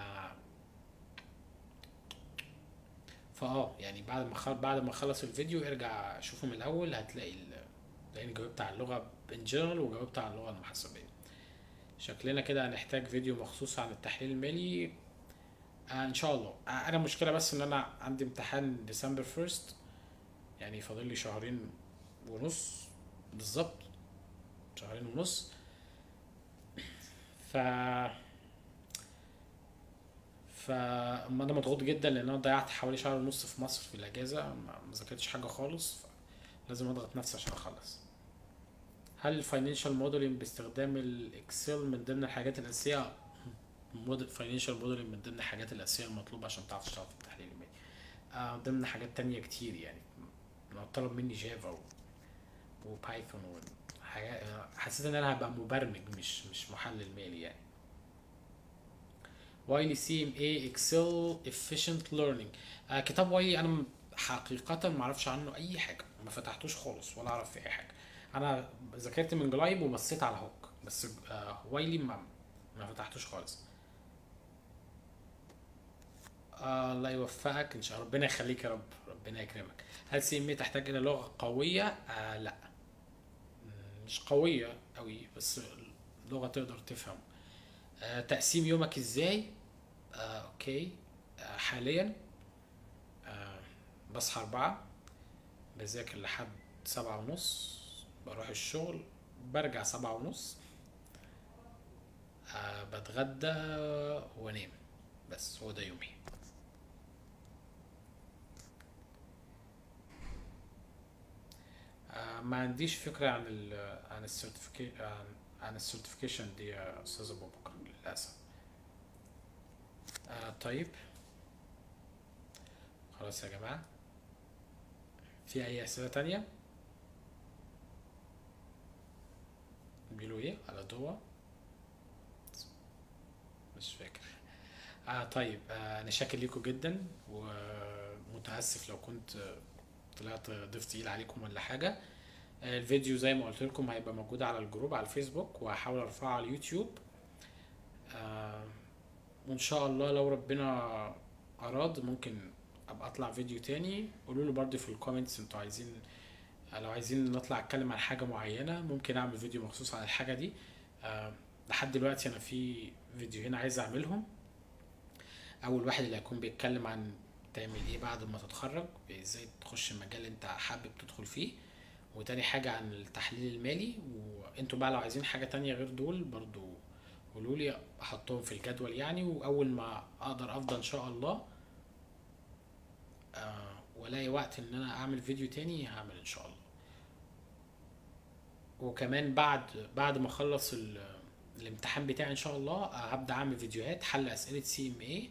فاه يعني بعد ما خل... بعد ما اخلص الفيديو ارجع شوفه من الاول، هتلاقي ال... لاني جاوبت على اللغه ان جنرال وجاوبت على اللغه المحاسبيه. شكلنا كده هنحتاج فيديو مخصوص عن التحليل المالي. آه ان شاء الله. آه انا مشكله بس ان انا عندي امتحان ديسمبر فيرست، يعني فاضل لي شهرين ونص بالظبط، شهرين ونص. ف فانا مضغوط جدا لان انا ضيعت حوالي شهر ونص في مصر في الاجازه، ما ما ذاكرتش حاجه خالص، لازم اضغط نفسي عشان اخلص. هل الفاينانشال موديلنج باستخدام الاكسل من ضمن الحاجات الاساسيه؟ فاينانشال موديلنج من ضمن الحاجات الاساسيه المطلوبه عشان تعرف تشتغل في التحليل المالي. آه ضمن حاجات تانية كتير يعني. لو طلب مني جافا و- وبايثون وحاجات، حسيت ان انا هبقى مبرمج مش مش محلل مالي يعني. وايلي سي ام اي اكسل efficient learning. آه كتاب وايلي انا م- حقيقة ما اعرفش عنه اي حاجة، ما فتحتوش خالص ولا اعرف فيه اي حاجة. انا ذاكرت من جلايب وبصيت على هوك بس. آه وايلي ما ما فتحتوش خالص. آه الله يوفقك ان شاء الله، ربنا يخليك يا رب، ربنا يكرمك. هل سي ام اي تحتاج الى لغة قوية؟ آه لا، مش قوية قوي بس لغة تقدر تفهم. آه تقسيم يومك ازاي؟ آه اوكي. آه حاليا آه بصحى أربعة، بذاكر لحد سبعة ونص، بروح الشغل، برجع سبعة ونص، آه بتغدى وانام. بس هو ده يومي. آه ما عنديش فكرة عن ال عن السيرتيفيكي عن, عن السيرتيفيكيشن دي يا أستاذ أبو بكر للأسف. آه طيب، خلاص يا جماعة، في أي أسئلة تانية؟ بيقولوا إيه على دوا؟ مش فاكر. آه طيب، آه أنا شاكر ليكم جدا، ومتأسف لو كنت طلعت ضيف تقيل عليكم ولا حاجة. آه الفيديو زي ما قلت لكم هيبقى موجود على الجروب على الفيسبوك، وهحاول ارفعه على اليوتيوب. آه وان شاء الله لو ربنا اراد ممكن ابقى اطلع فيديو تاني. قولوا لي برضه في الكومنتس انتوا عايزين، لو عايزين نطلع اتكلم عن حاجة معينة ممكن اعمل فيديو مخصوص عن الحاجة دي. آه لحد دلوقتي انا في فيديوهين عايز اعملهم. اول واحد اللي هيكون بيتكلم عن تعمل ايه بعد ما تتخرج، ازاي تخش المجال اللي انت حابب تدخل فيه. وتاني حاجة عن التحليل المالي. وانتوا بقى لو عايزين حاجة تانية غير دول برضو قولولي احطهم في الجدول يعني، واول ما اقدر افضى ان شاء الله آه والاقي وقت ان انا اعمل فيديو تاني هعمل ان شاء الله. وكمان بعد بعد ما اخلص ال- الامتحان بتاعي ان شاء الله آه، هبدأ اعمل فيديوهات حل اسئلة سي ام اي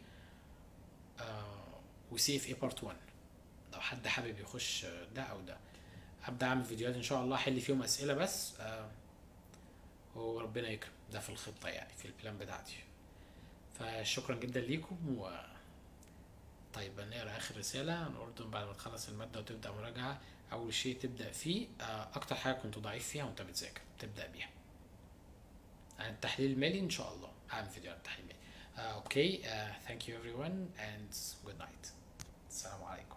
وسي اف اي بارت واحد، لو حد حابب يخش ده او ده. هبدا اعمل فيديوهات ان شاء الله احل فيهم اسئله بس، آه وربنا يكرم، ده في الخطه يعني في البلان بتاعتي. فشكرا جدا ليكم. و طيب نقرا اخر رساله عن الاردن بعد ما تخلص الماده وتبدا مراجعه. اول شيء تبدا فيه آه اكتر حاجه كنت ضعيف فيها وانت بتذاكر تبدا بيها عن التحليل المالي. ان شاء الله هعمل فيديو عن التحليل المالي. اوكي، ثانك يو everyone and good night. السلام عليكم.